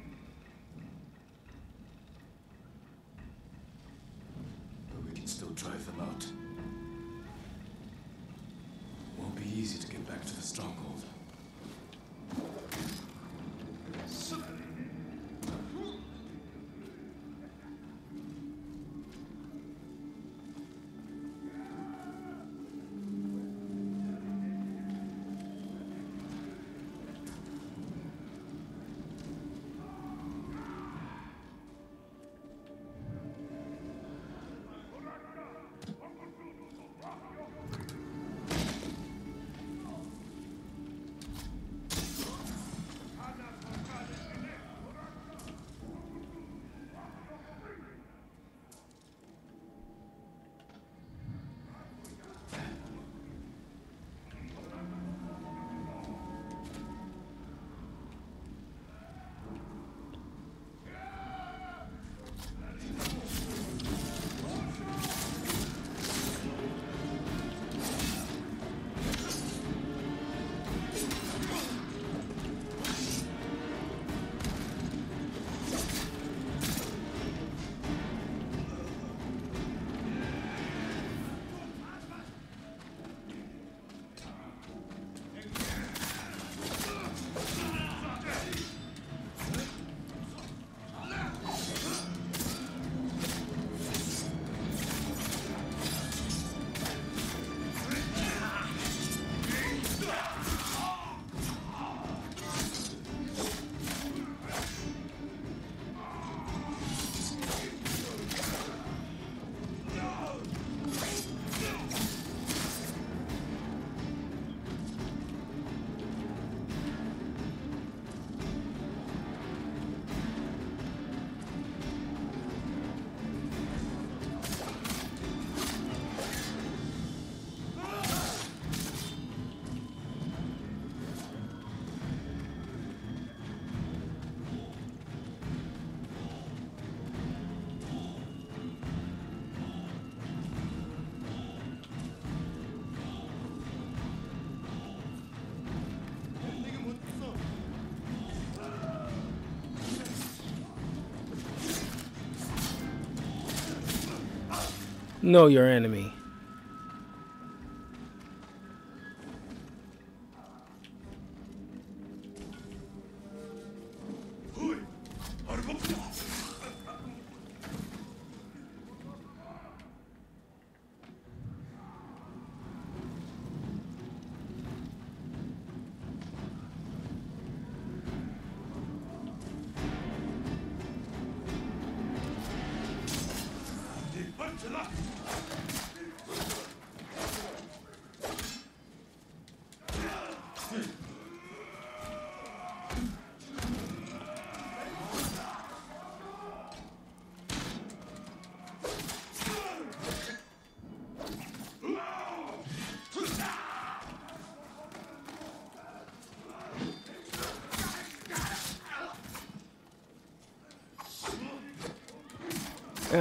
But we can still drive them out. Won't be easy to get back to the stronghold. Know your enemy. Yeah.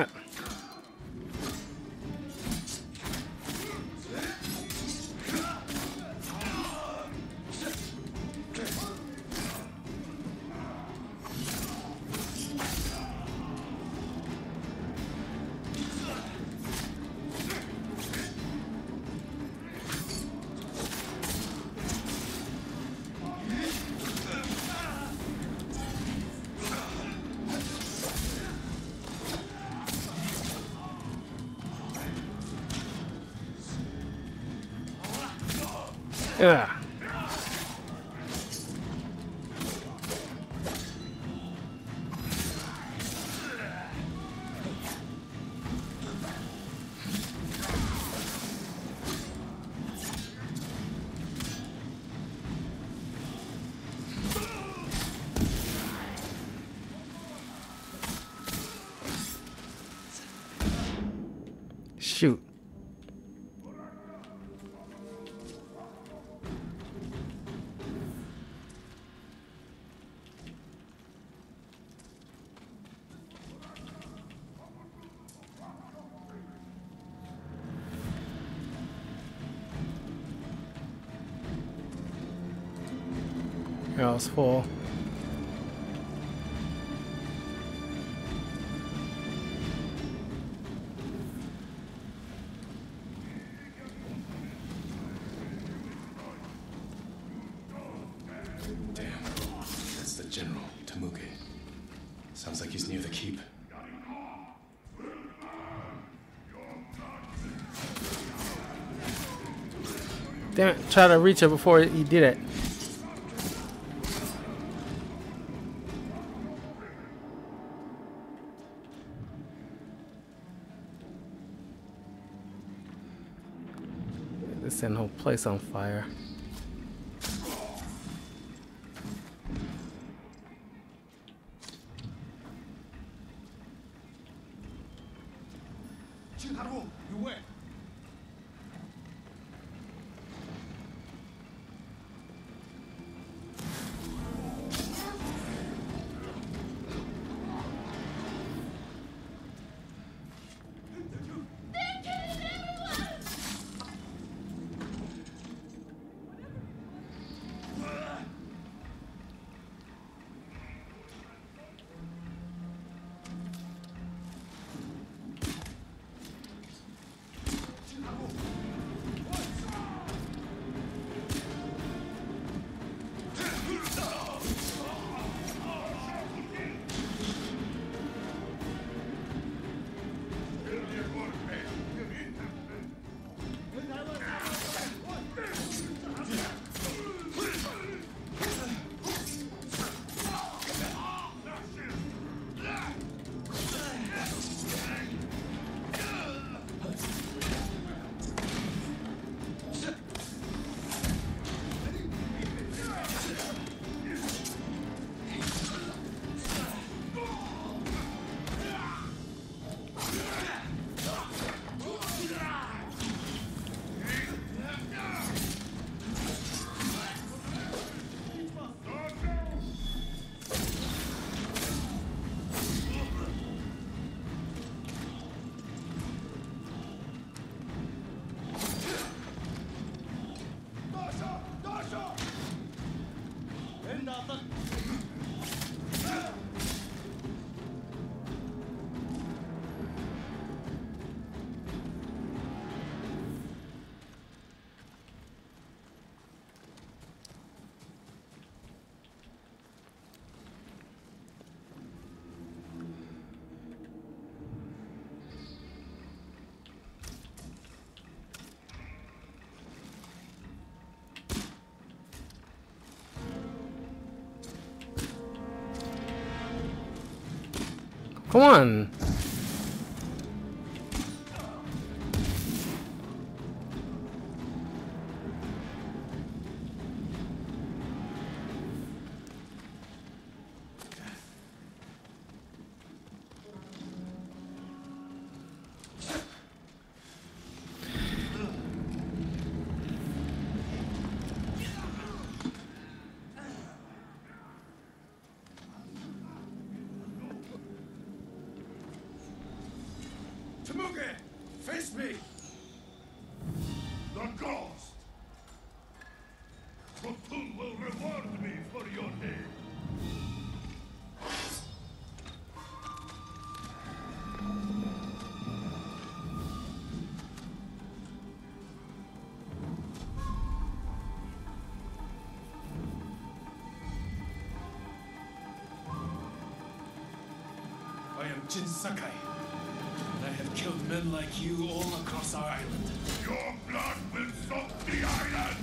Yeah. Shoot. Arrow's full. Damn. That's the general, Temuge. Sounds like he's near the keep. Damn it, try to reach it before he did it. They set the whole place on fire. Shinharu, you where? Come on. Temuge, face me! The ghost! Khotun will reward me for your name. I am Jin Sakai. I have killed men like you all across our island. Your blood will soak the island!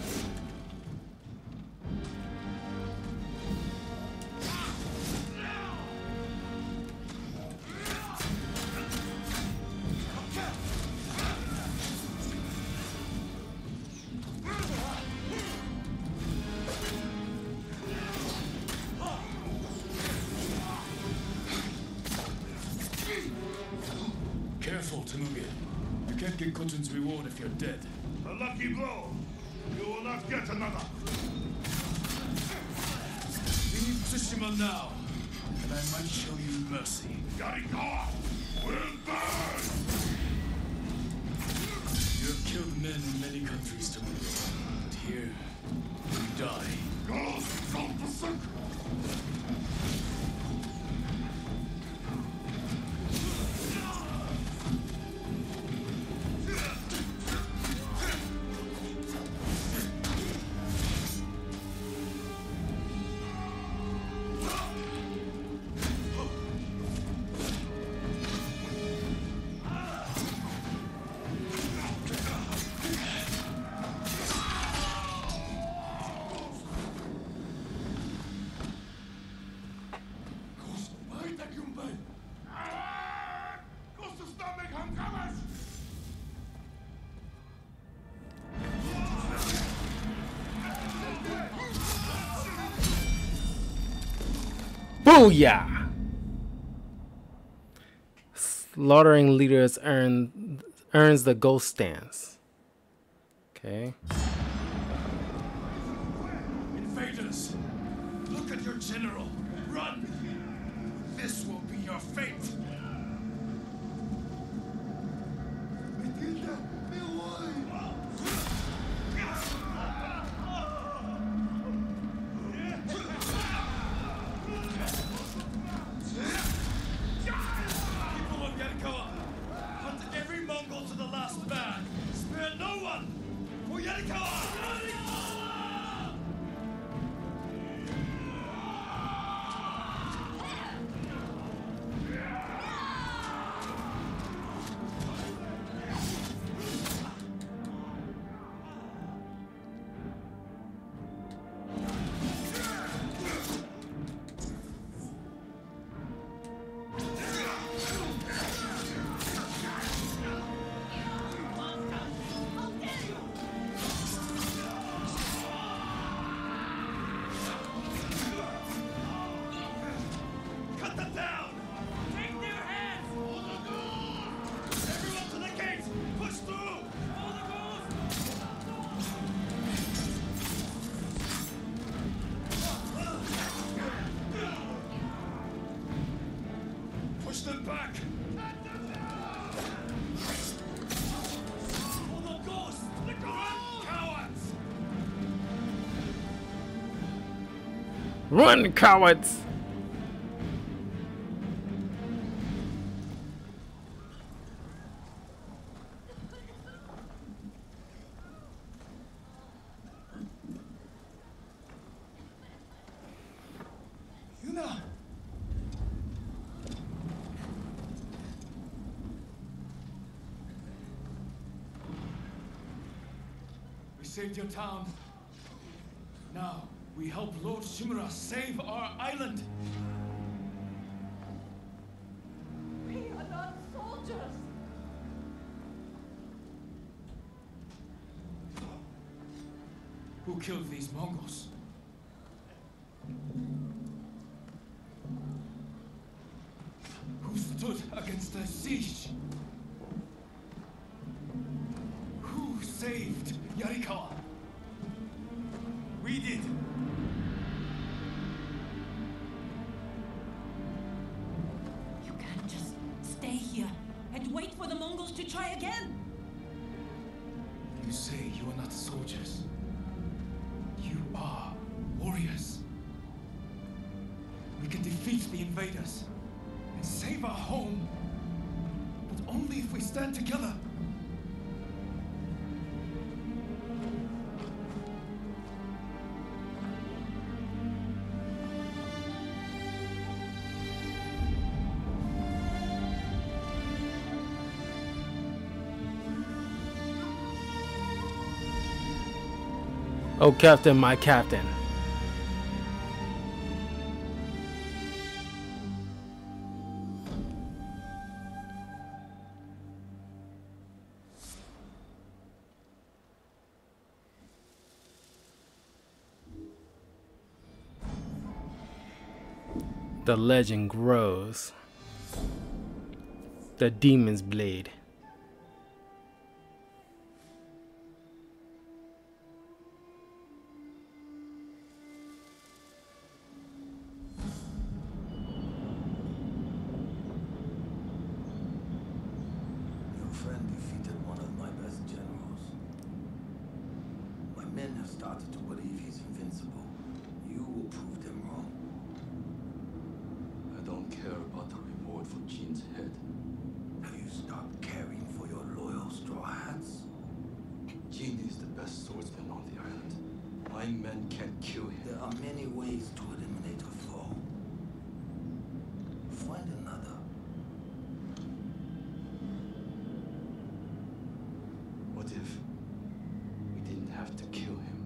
Careful, Temuge. You can't get Khotun's reward if you're dead. A lucky blow. You will not get another. Leave Tsushima now, and I might show you mercy. Yarikawa will burn! You have killed men in many countries, Temuge. But here, you die. Ghost, don't forsake! Booyah! Slaughtering leaders earn earns the ghost stance. Okay. Invaders! Look at your general! Run! This will be your fate! People of Yarikawa, hunt every Mongol to the last man! Spare no one! For Yarikawa! Cut them down! Take their hands! Everyone to the gates! Push through! Push them back! For the ghost! The ghost! Cowards! Run, cowards! Yuna! We saved your town. Now, we help Lord Shimura save our island. Who killed these Mongols? Who stood against the siege? Who saved Yarikawa? We did. You can't just stay here and wait for the Mongols to try again. You say you are not soldiers. You are warriors. We can defeat the invaders and save our home, but only if we stand together. Oh, Captain, my Captain. The legend grows. The Demon's Blade. Your friend defeated one of my best generals. My men have started to believe he's invincible. You will prove them wrong. I don't care about the reward for Jin's head. Have you stopped caring for your loyal Straw Hats? Jin is the best swordsman on the island. My men can't kill him. There are many ways to eliminate a foe. Find another. What if we didn't have to kill him?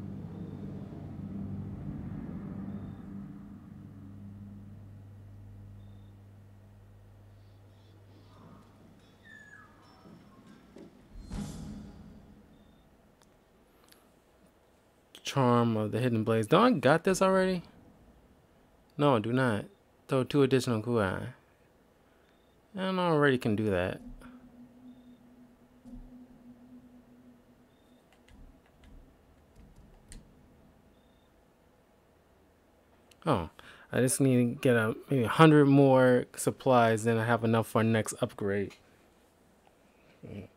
Charm of the Hidden Blades. Don't I got this already? No, I do not. Throw two additional Kuai. And I already can do that. Oh, I just need to get a maybe a hundred more supplies, then I have enough for next upgrade. Okay.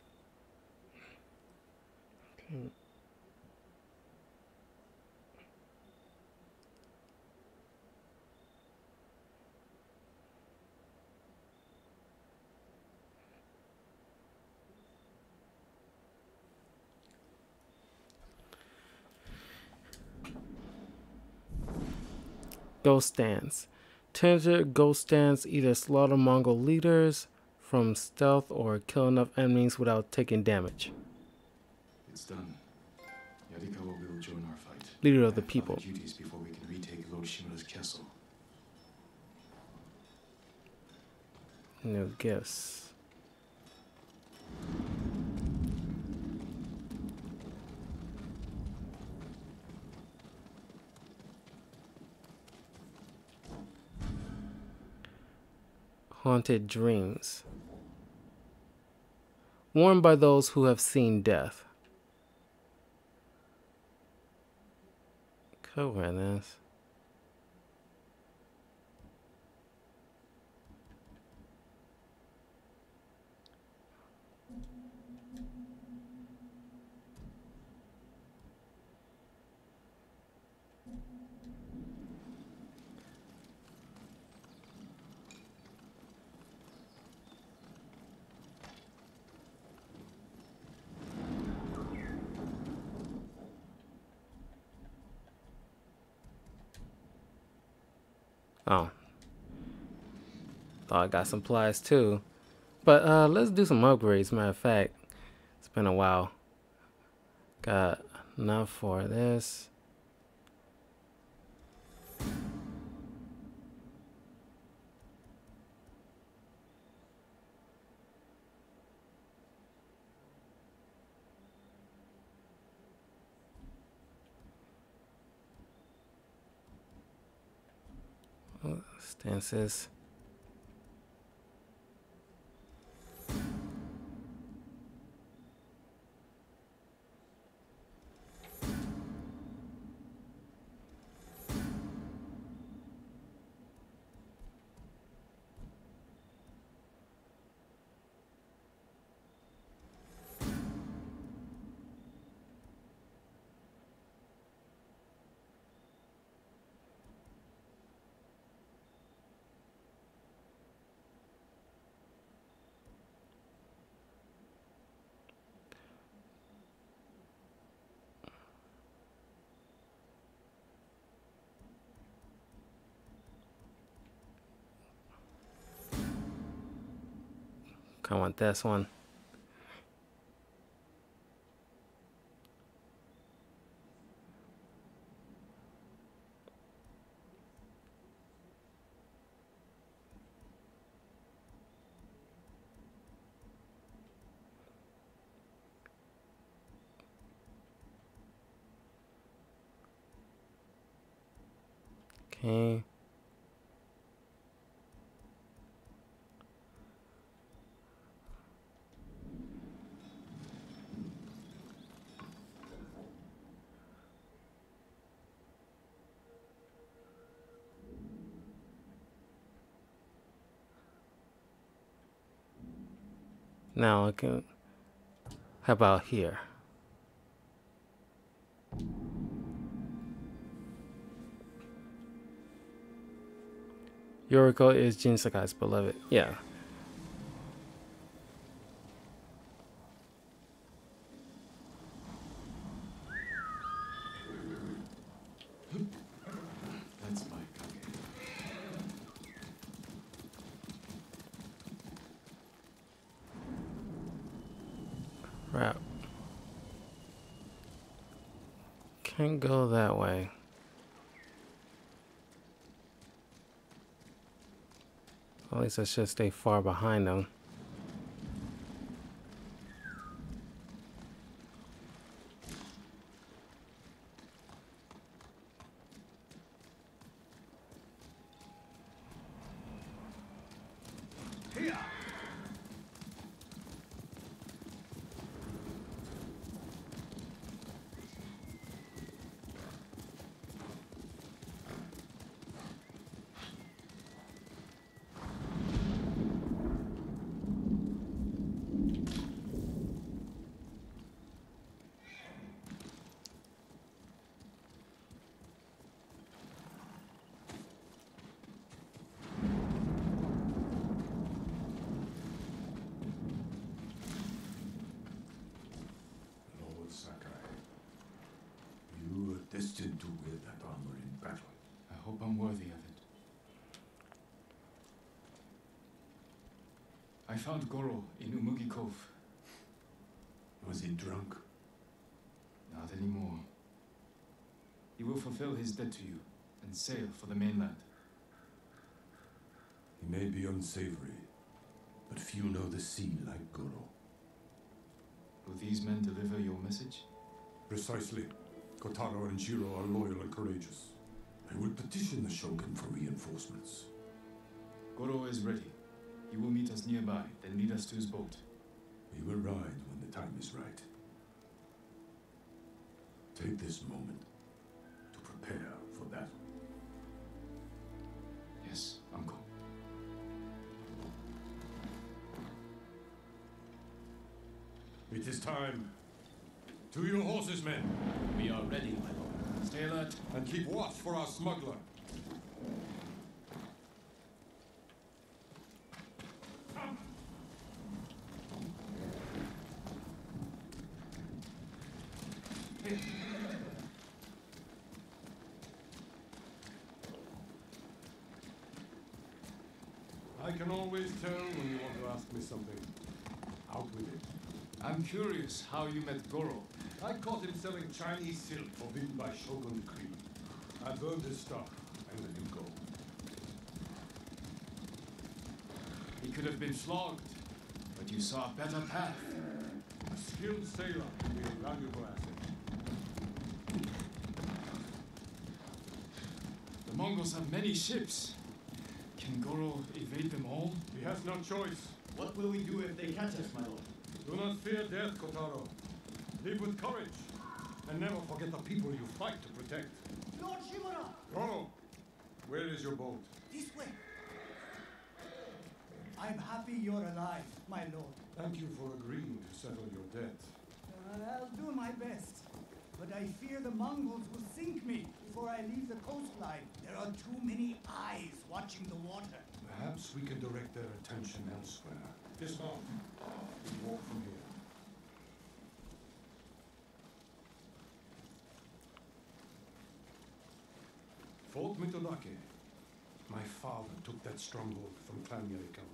Ghost Dance. Tender Ghost Dance either slaughter Mongol leaders from stealth or kill enough enemies without taking damage. It's done. Yarikawa will join our fight. Leader of the I have people. other duties before we can retake Lord Shimura's castle. No gifts. Haunted dreams. Warned by those who have seen death. Cover this. Oh. Thought I got some supplies too. But uh, let's do some upgrades, matter of fact. It's been a while. Got enough for this. stances. I want this one. Okay. Now I can. How about here? Yoriko is Jin Sakai's beloved. Yeah. That's my Kage. Right. Can't go that way. At least I should stay far behind them. Lord Sakai, you are destined to wear that armor in battle. I hope I'm worthy of it. I found Goro in Umugi Cove. Was he drunk? Not anymore. He will fulfill his debt to you and sail for the mainland. He may be unsavory, but few know the sea like Goro. Will these men deliver your message? Precisely. Kotaro and Jiro are loyal and courageous. I will petition the Shogun for reinforcements. Goro is ready. He will meet us nearby, then lead us to his boat. We will ride when the time is right. Take this moment to prepare for battle. Yes, Uncle. It is time. To your horses, men. We are ready, my lord. Stay alert. And keep watch for our smuggler. I can always tell when you want to ask me something. Out with it. I'm curious how you met Goro. I caught him selling Chinese silk forbidden by Shogun decree. I burned his stock and let him go. He could have been flogged, but you saw a better path. A skilled sailor can be a valuable asset. The Mongols have many ships. Can Goro evade them all? He has no choice. What will we do if they catch us, my lord? Do not fear death, Kotaro. Live with courage. And never forget the people you fight to protect. Lord Shimura! Goro, where is your boat? This way. I'm happy you're alive, my lord. Thank you for agreeing to settle your debt. Uh, I'll do my best. But I fear the Mongols will sink me before I leave the coastline. There are too many eyes watching the water. Perhaps we can direct their attention elsewhere. Dismount. We walk from here. Fort Mitolake. My father took that stronghold from Clan Yarikawa.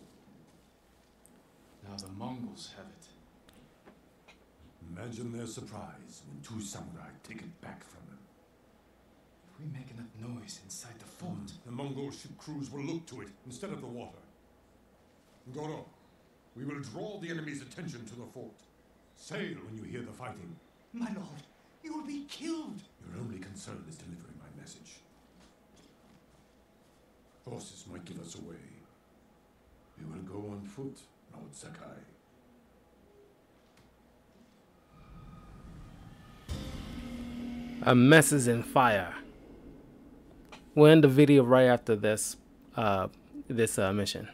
Now the Mongols have it. Imagine their surprise when two samurai take it back from them. If we make enough noise inside the fort, The Mongol ship crews will look to it instead of the water. Goro, we will draw the enemy's attention to the fort. Sail when you hear the fighting. My lord, you will be killed. Your only concern is delivering my message. Horses might give us away. We will go on foot, Lord Sakai. A mess is in fire. We'll end the video right after this uh, this uh, mission.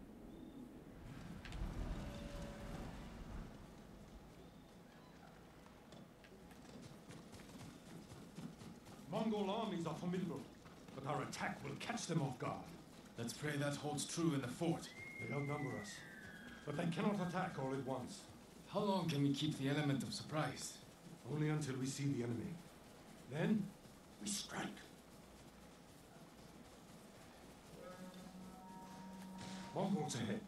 Mongol armies are formidable, but our attack will catch them off guard. let's pray that holds true in the fort. They outnumber us, but they cannot attack all at once. How long can we keep the element of surprise? Only until we see the enemy. Then, we strike. Mongols ahead.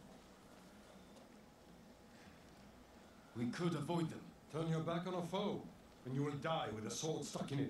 We could avoid them. Turn your back on a foe, and you will die with a sword stuck in it.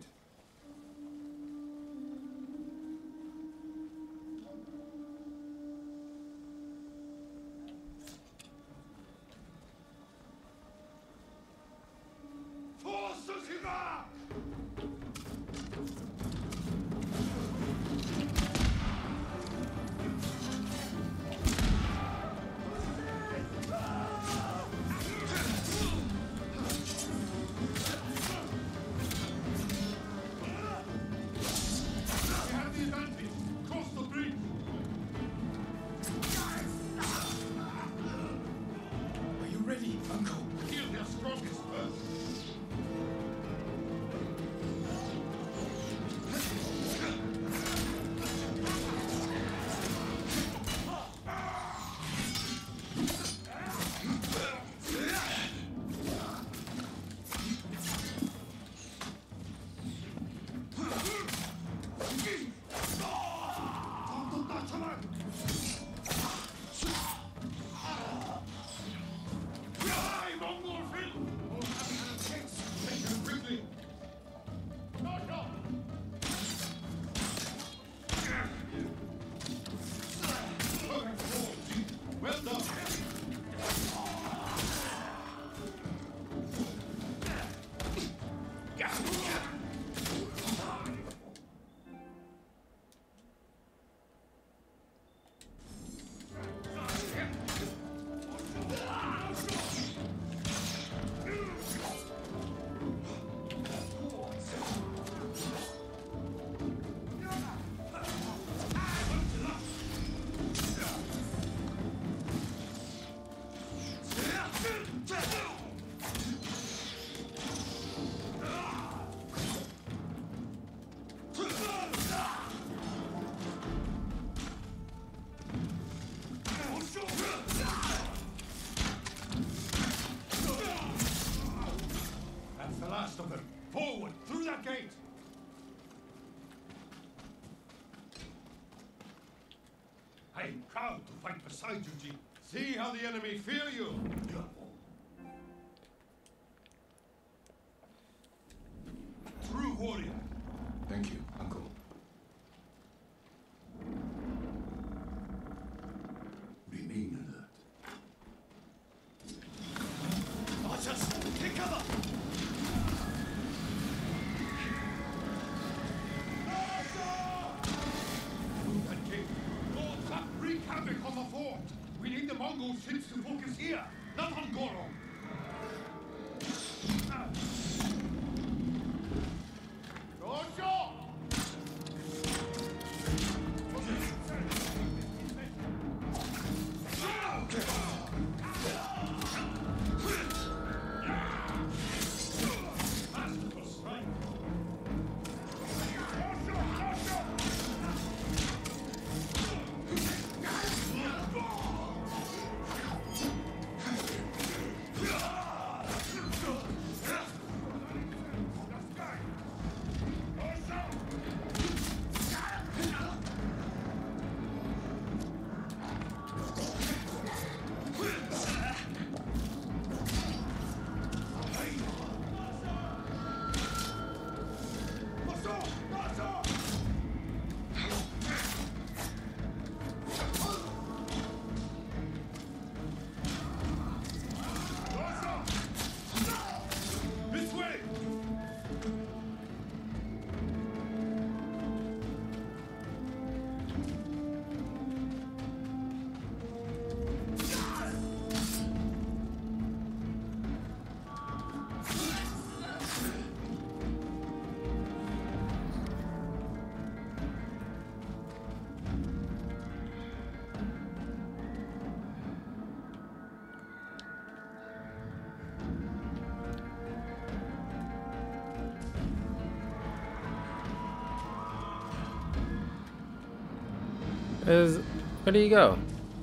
I'm proud to fight beside you, Jin. See how the enemy fear you. True warrior. Thank you, Uncle. Remain alert. Archers, take cover! Move that gate. Lord This way! Is where do you go?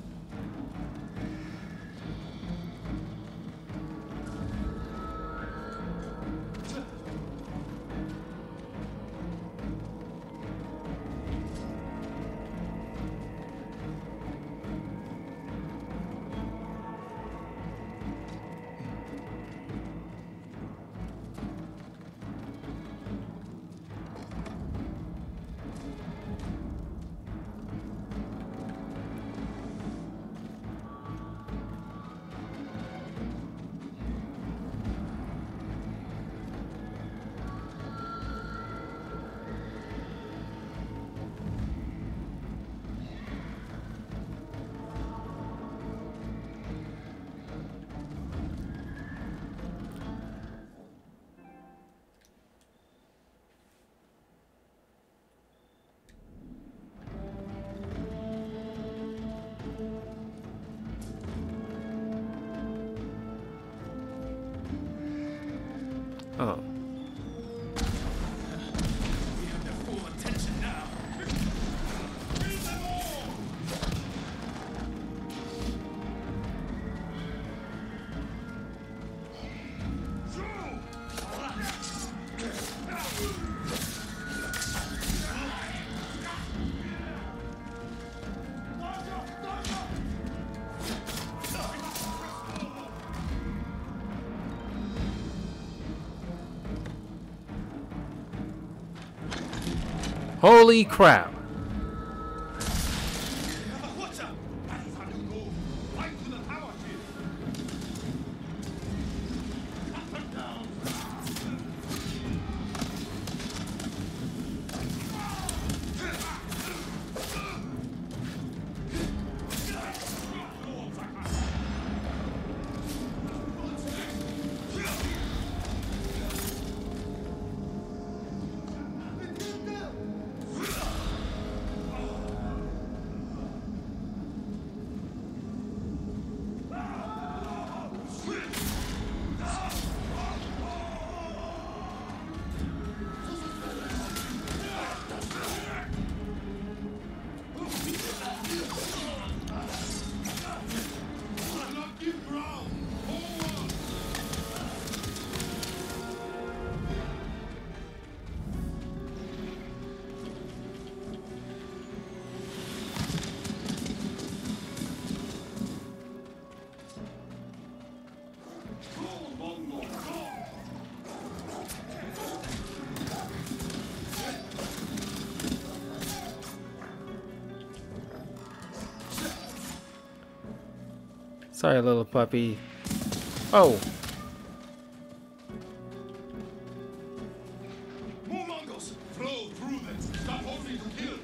Oh. We have their full attention now. Kill them all! Holy crap. Watch out! That is how you go. Right to the tower, kid. Cut them down. Sorry, little puppy. Oh. More Mongols! Flow through them! Stop holding to kill!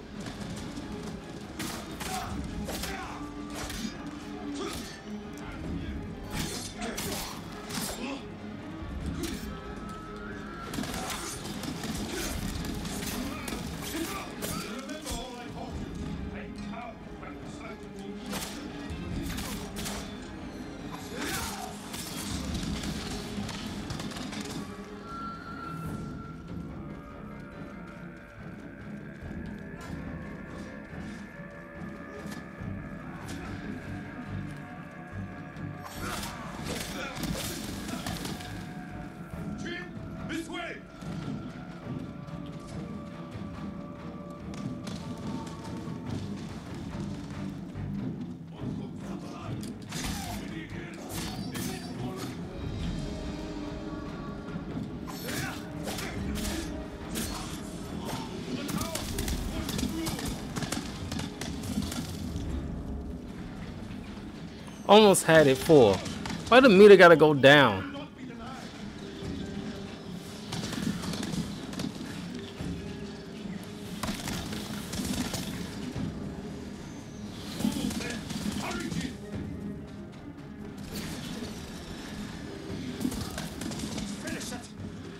Remember all I taught you. I can't represent you. Almost had it full. Why the meter gotta go down? Not be denied. Almost there. Hurry, Jin. Finish it.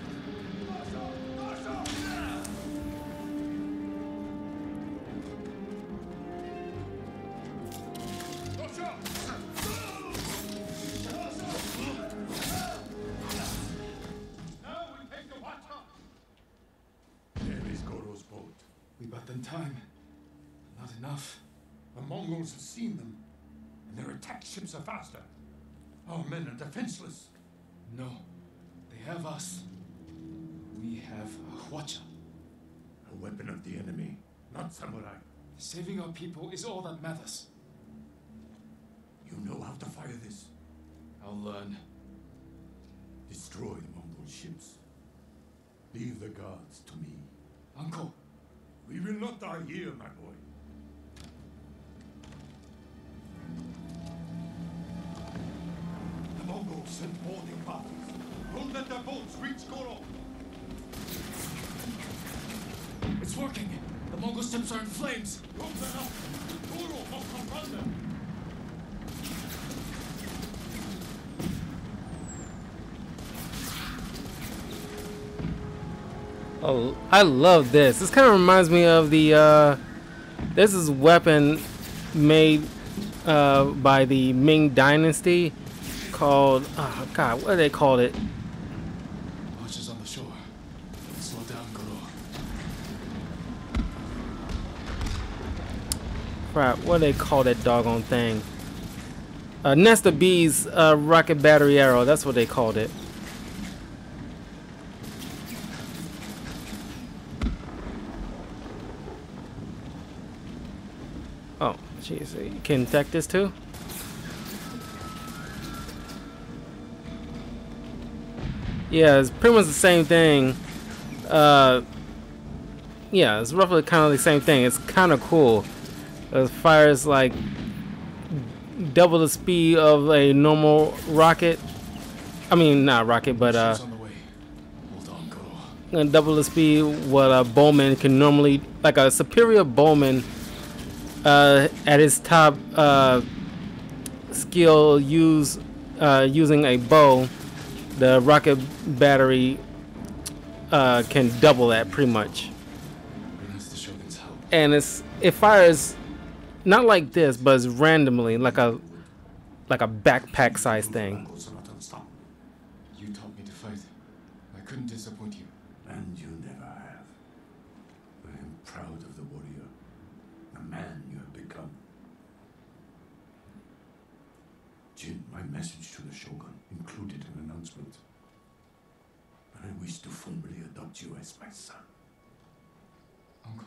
Now we take the water. There is Goro's boat. We bought them time. Not enough. The Mongols have seen them, and their attack ships are faster. Our men are defenseless. No. They have us. We have a Hwacha. A weapon of the enemy, not samurai. Saving our people is all that matters. You know how to fire this. I'll learn. Destroy the Mongol ships. Leave the guards to me. Uncle, We will not die here, my boy. The Mongols sent boarding parties. Don't let their boats reach Goro. it's working. The Mongol ships are in flames. Rope them up. Goro must confront them. Oh, I love this. This kind of reminds me of the, uh, this is weapon made uh, by the Ming Dynasty called, oh god, what do they call it? Watches on the shore. Slow down, Goro. Crap, what do they call that doggone thing? Uh, Nest of Bees uh, rocket battery arrow, that's what they called it. Oh, jeez, you can attack this too? Yeah, it's pretty much the same thing. Uh, yeah, it's roughly kind of the same thing. It's kind of cool. It fires like double the speed of a normal rocket. I mean, not rocket, but uh, Ships on the way. Hold on, Goro. and double the speed what a bowman can normally, like a superior bowman uh, at his top uh, skill use uh, using a bow. The rocket battery uh, can double that pretty much, Bring us the Shogun's help. and it's it fires not like this, but it's randomly like a like a backpack size The thing. Mongols are not unstoppable. You taught me to fight. I couldn't disappoint you. And you never have. I am proud of the warrior, the man you have become. Jin, my message to the Shogun included an announcement. And I wish to formally adopt you as my son. Uncle,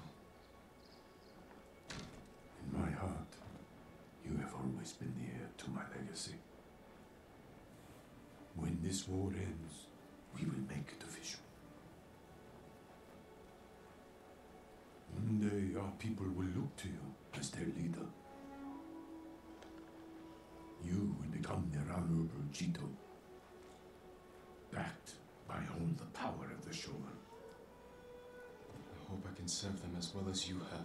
In my heart, you have always been the heir to my legacy. When this war ends, we will make it official. One day, our people will look to you as their leader. You will become their honorable Jito, backed by all the power of the Shogun. I hope I can serve them as well as you have.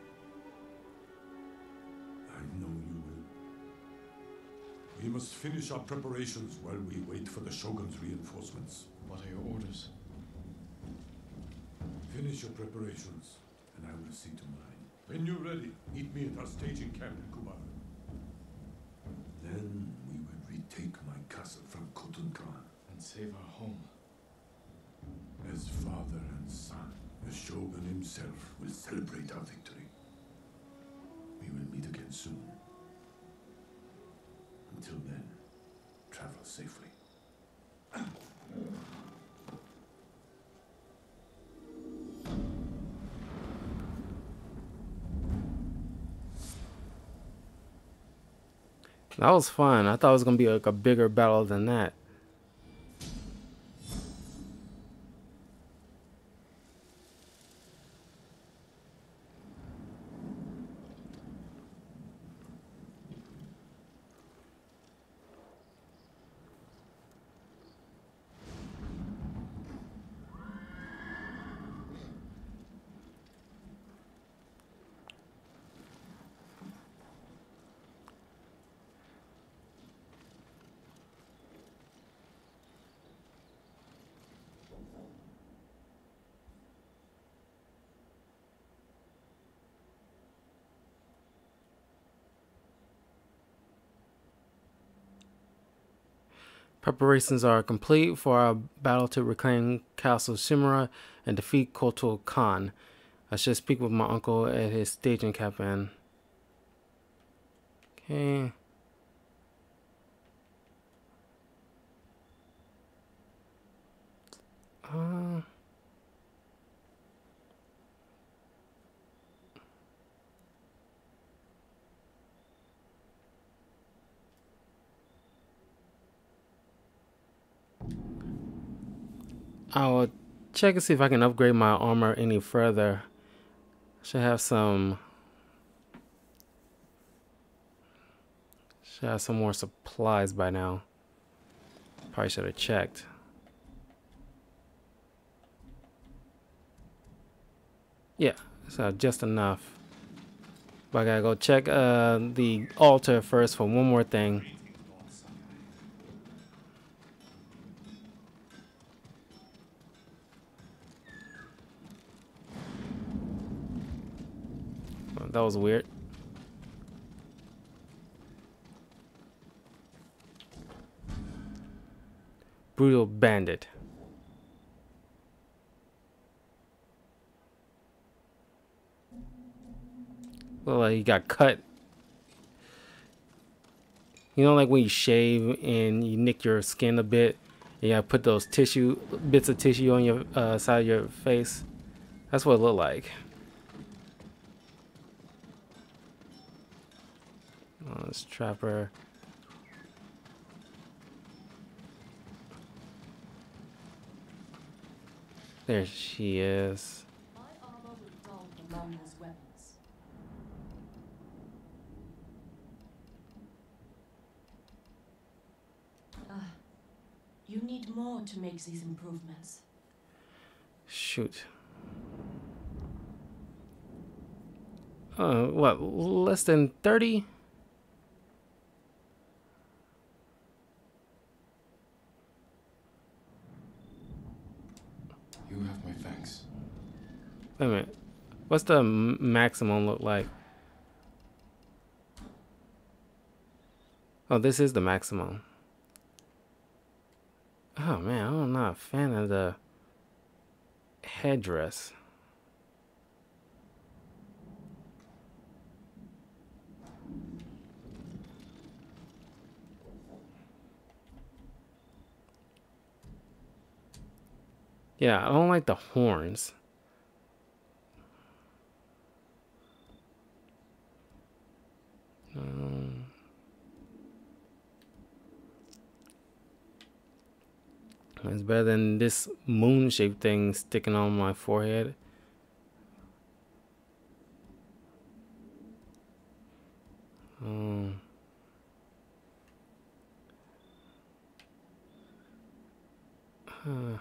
I know you will. We must finish our preparations while we wait for the Shogun's reinforcements. What are your orders? Finish your preparations, and I will see to mine. When you're ready, meet me at our staging camp in Kubara. Then we will retake my castle from Khotun Khan. And save our home. As father and son, the Shogun himself will celebrate our victory. We will meet again soon. Until then, travel safely. That was fun. I thought it was gonna be like a bigger battle than that. Preparations are complete for our battle to reclaim Castle Shimura and defeat Kotal Khan. I should speak with my uncle at his staging cabin. Okay. Uh... I'll check and see if I can upgrade my armor any further. Should have some. Should have some more supplies by now. Probably should have checked. Yeah, so just enough. But I gotta go check uh, the altar first for one more thing. That was weird. Brutal bandit. Well, like he got cut. You know, like when you shave and you nick your skin a bit, and you gotta put those tissue bits of tissue on your uh, side of your face. That's what it looked like. Oh, this trapper. There she is. My armor will dull the Mongols' weapons. Ah, you need more to make these improvements. Shoot. Uh, what? Less than thirty? You have my thanks. Wait a minute. What's the m maximum look like? Oh, this is the maximum. Oh man, I'm not a fan of the headdress. Yeah, I don't like the horns. Um, it's better than this moon-shaped thing sticking on my forehead. Um, huh.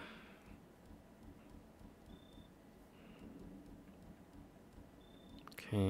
Okay.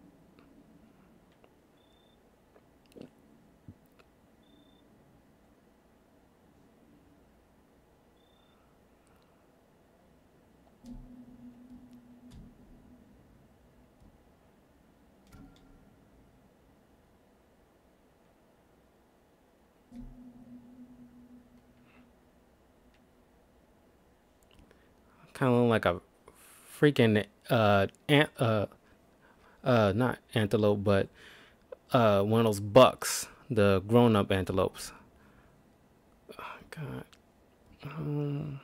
Kind of look like a freaking uh ant uh uh not antelope, but uh one of those bucks, the grown-up antelopes. Oh god. Um,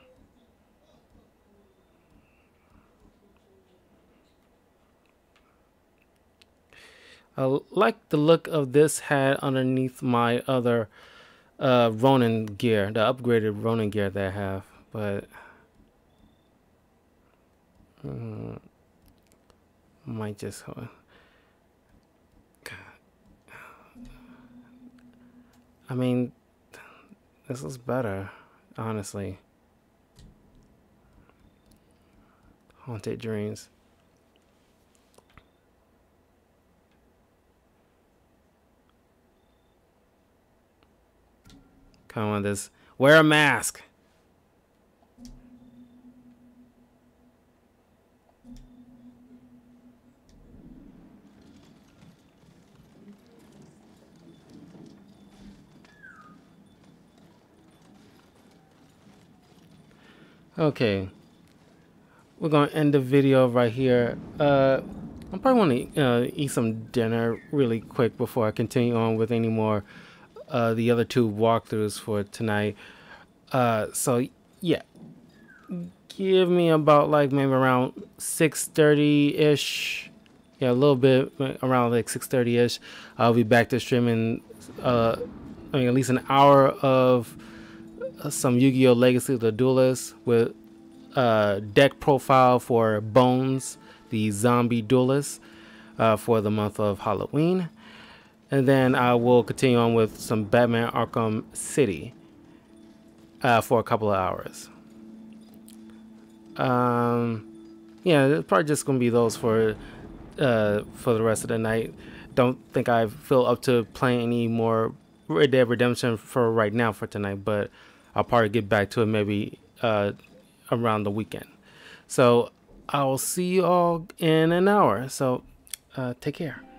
I like the look of this hat underneath my other uh Ronin gear, the upgraded Ronin gear that I have, but um, might just uh, I mean, this is better, honestly. Haunted Dreams. Come on, this. Wear a mask. Okay, we're gonna end the video right here. Uh, I probably want to uh, eat some dinner really quick before I continue on with any more uh, the other two walkthroughs for tonight. Uh, so yeah, give me about like maybe around six thirty ish. Yeah, a little bit around like six thirty ish. I'll be back to streaming. Uh, I mean, at least an hour of uh, some Yu-Gi-Oh! Legacy of the Duelist with uh, deck profile for Bones, the zombie duelist, uh, for the month of Halloween. And then I will continue on with some Batman Arkham City uh, for a couple of hours. Um, yeah, it's probably just gonna be those for uh, for the rest of the night. Don't think I feel up to playing any more Red Dead Redemption for right now for tonight, but I'll probably get back to it maybe uh, around the weekend. So I will see you all in an hour. So uh, take care.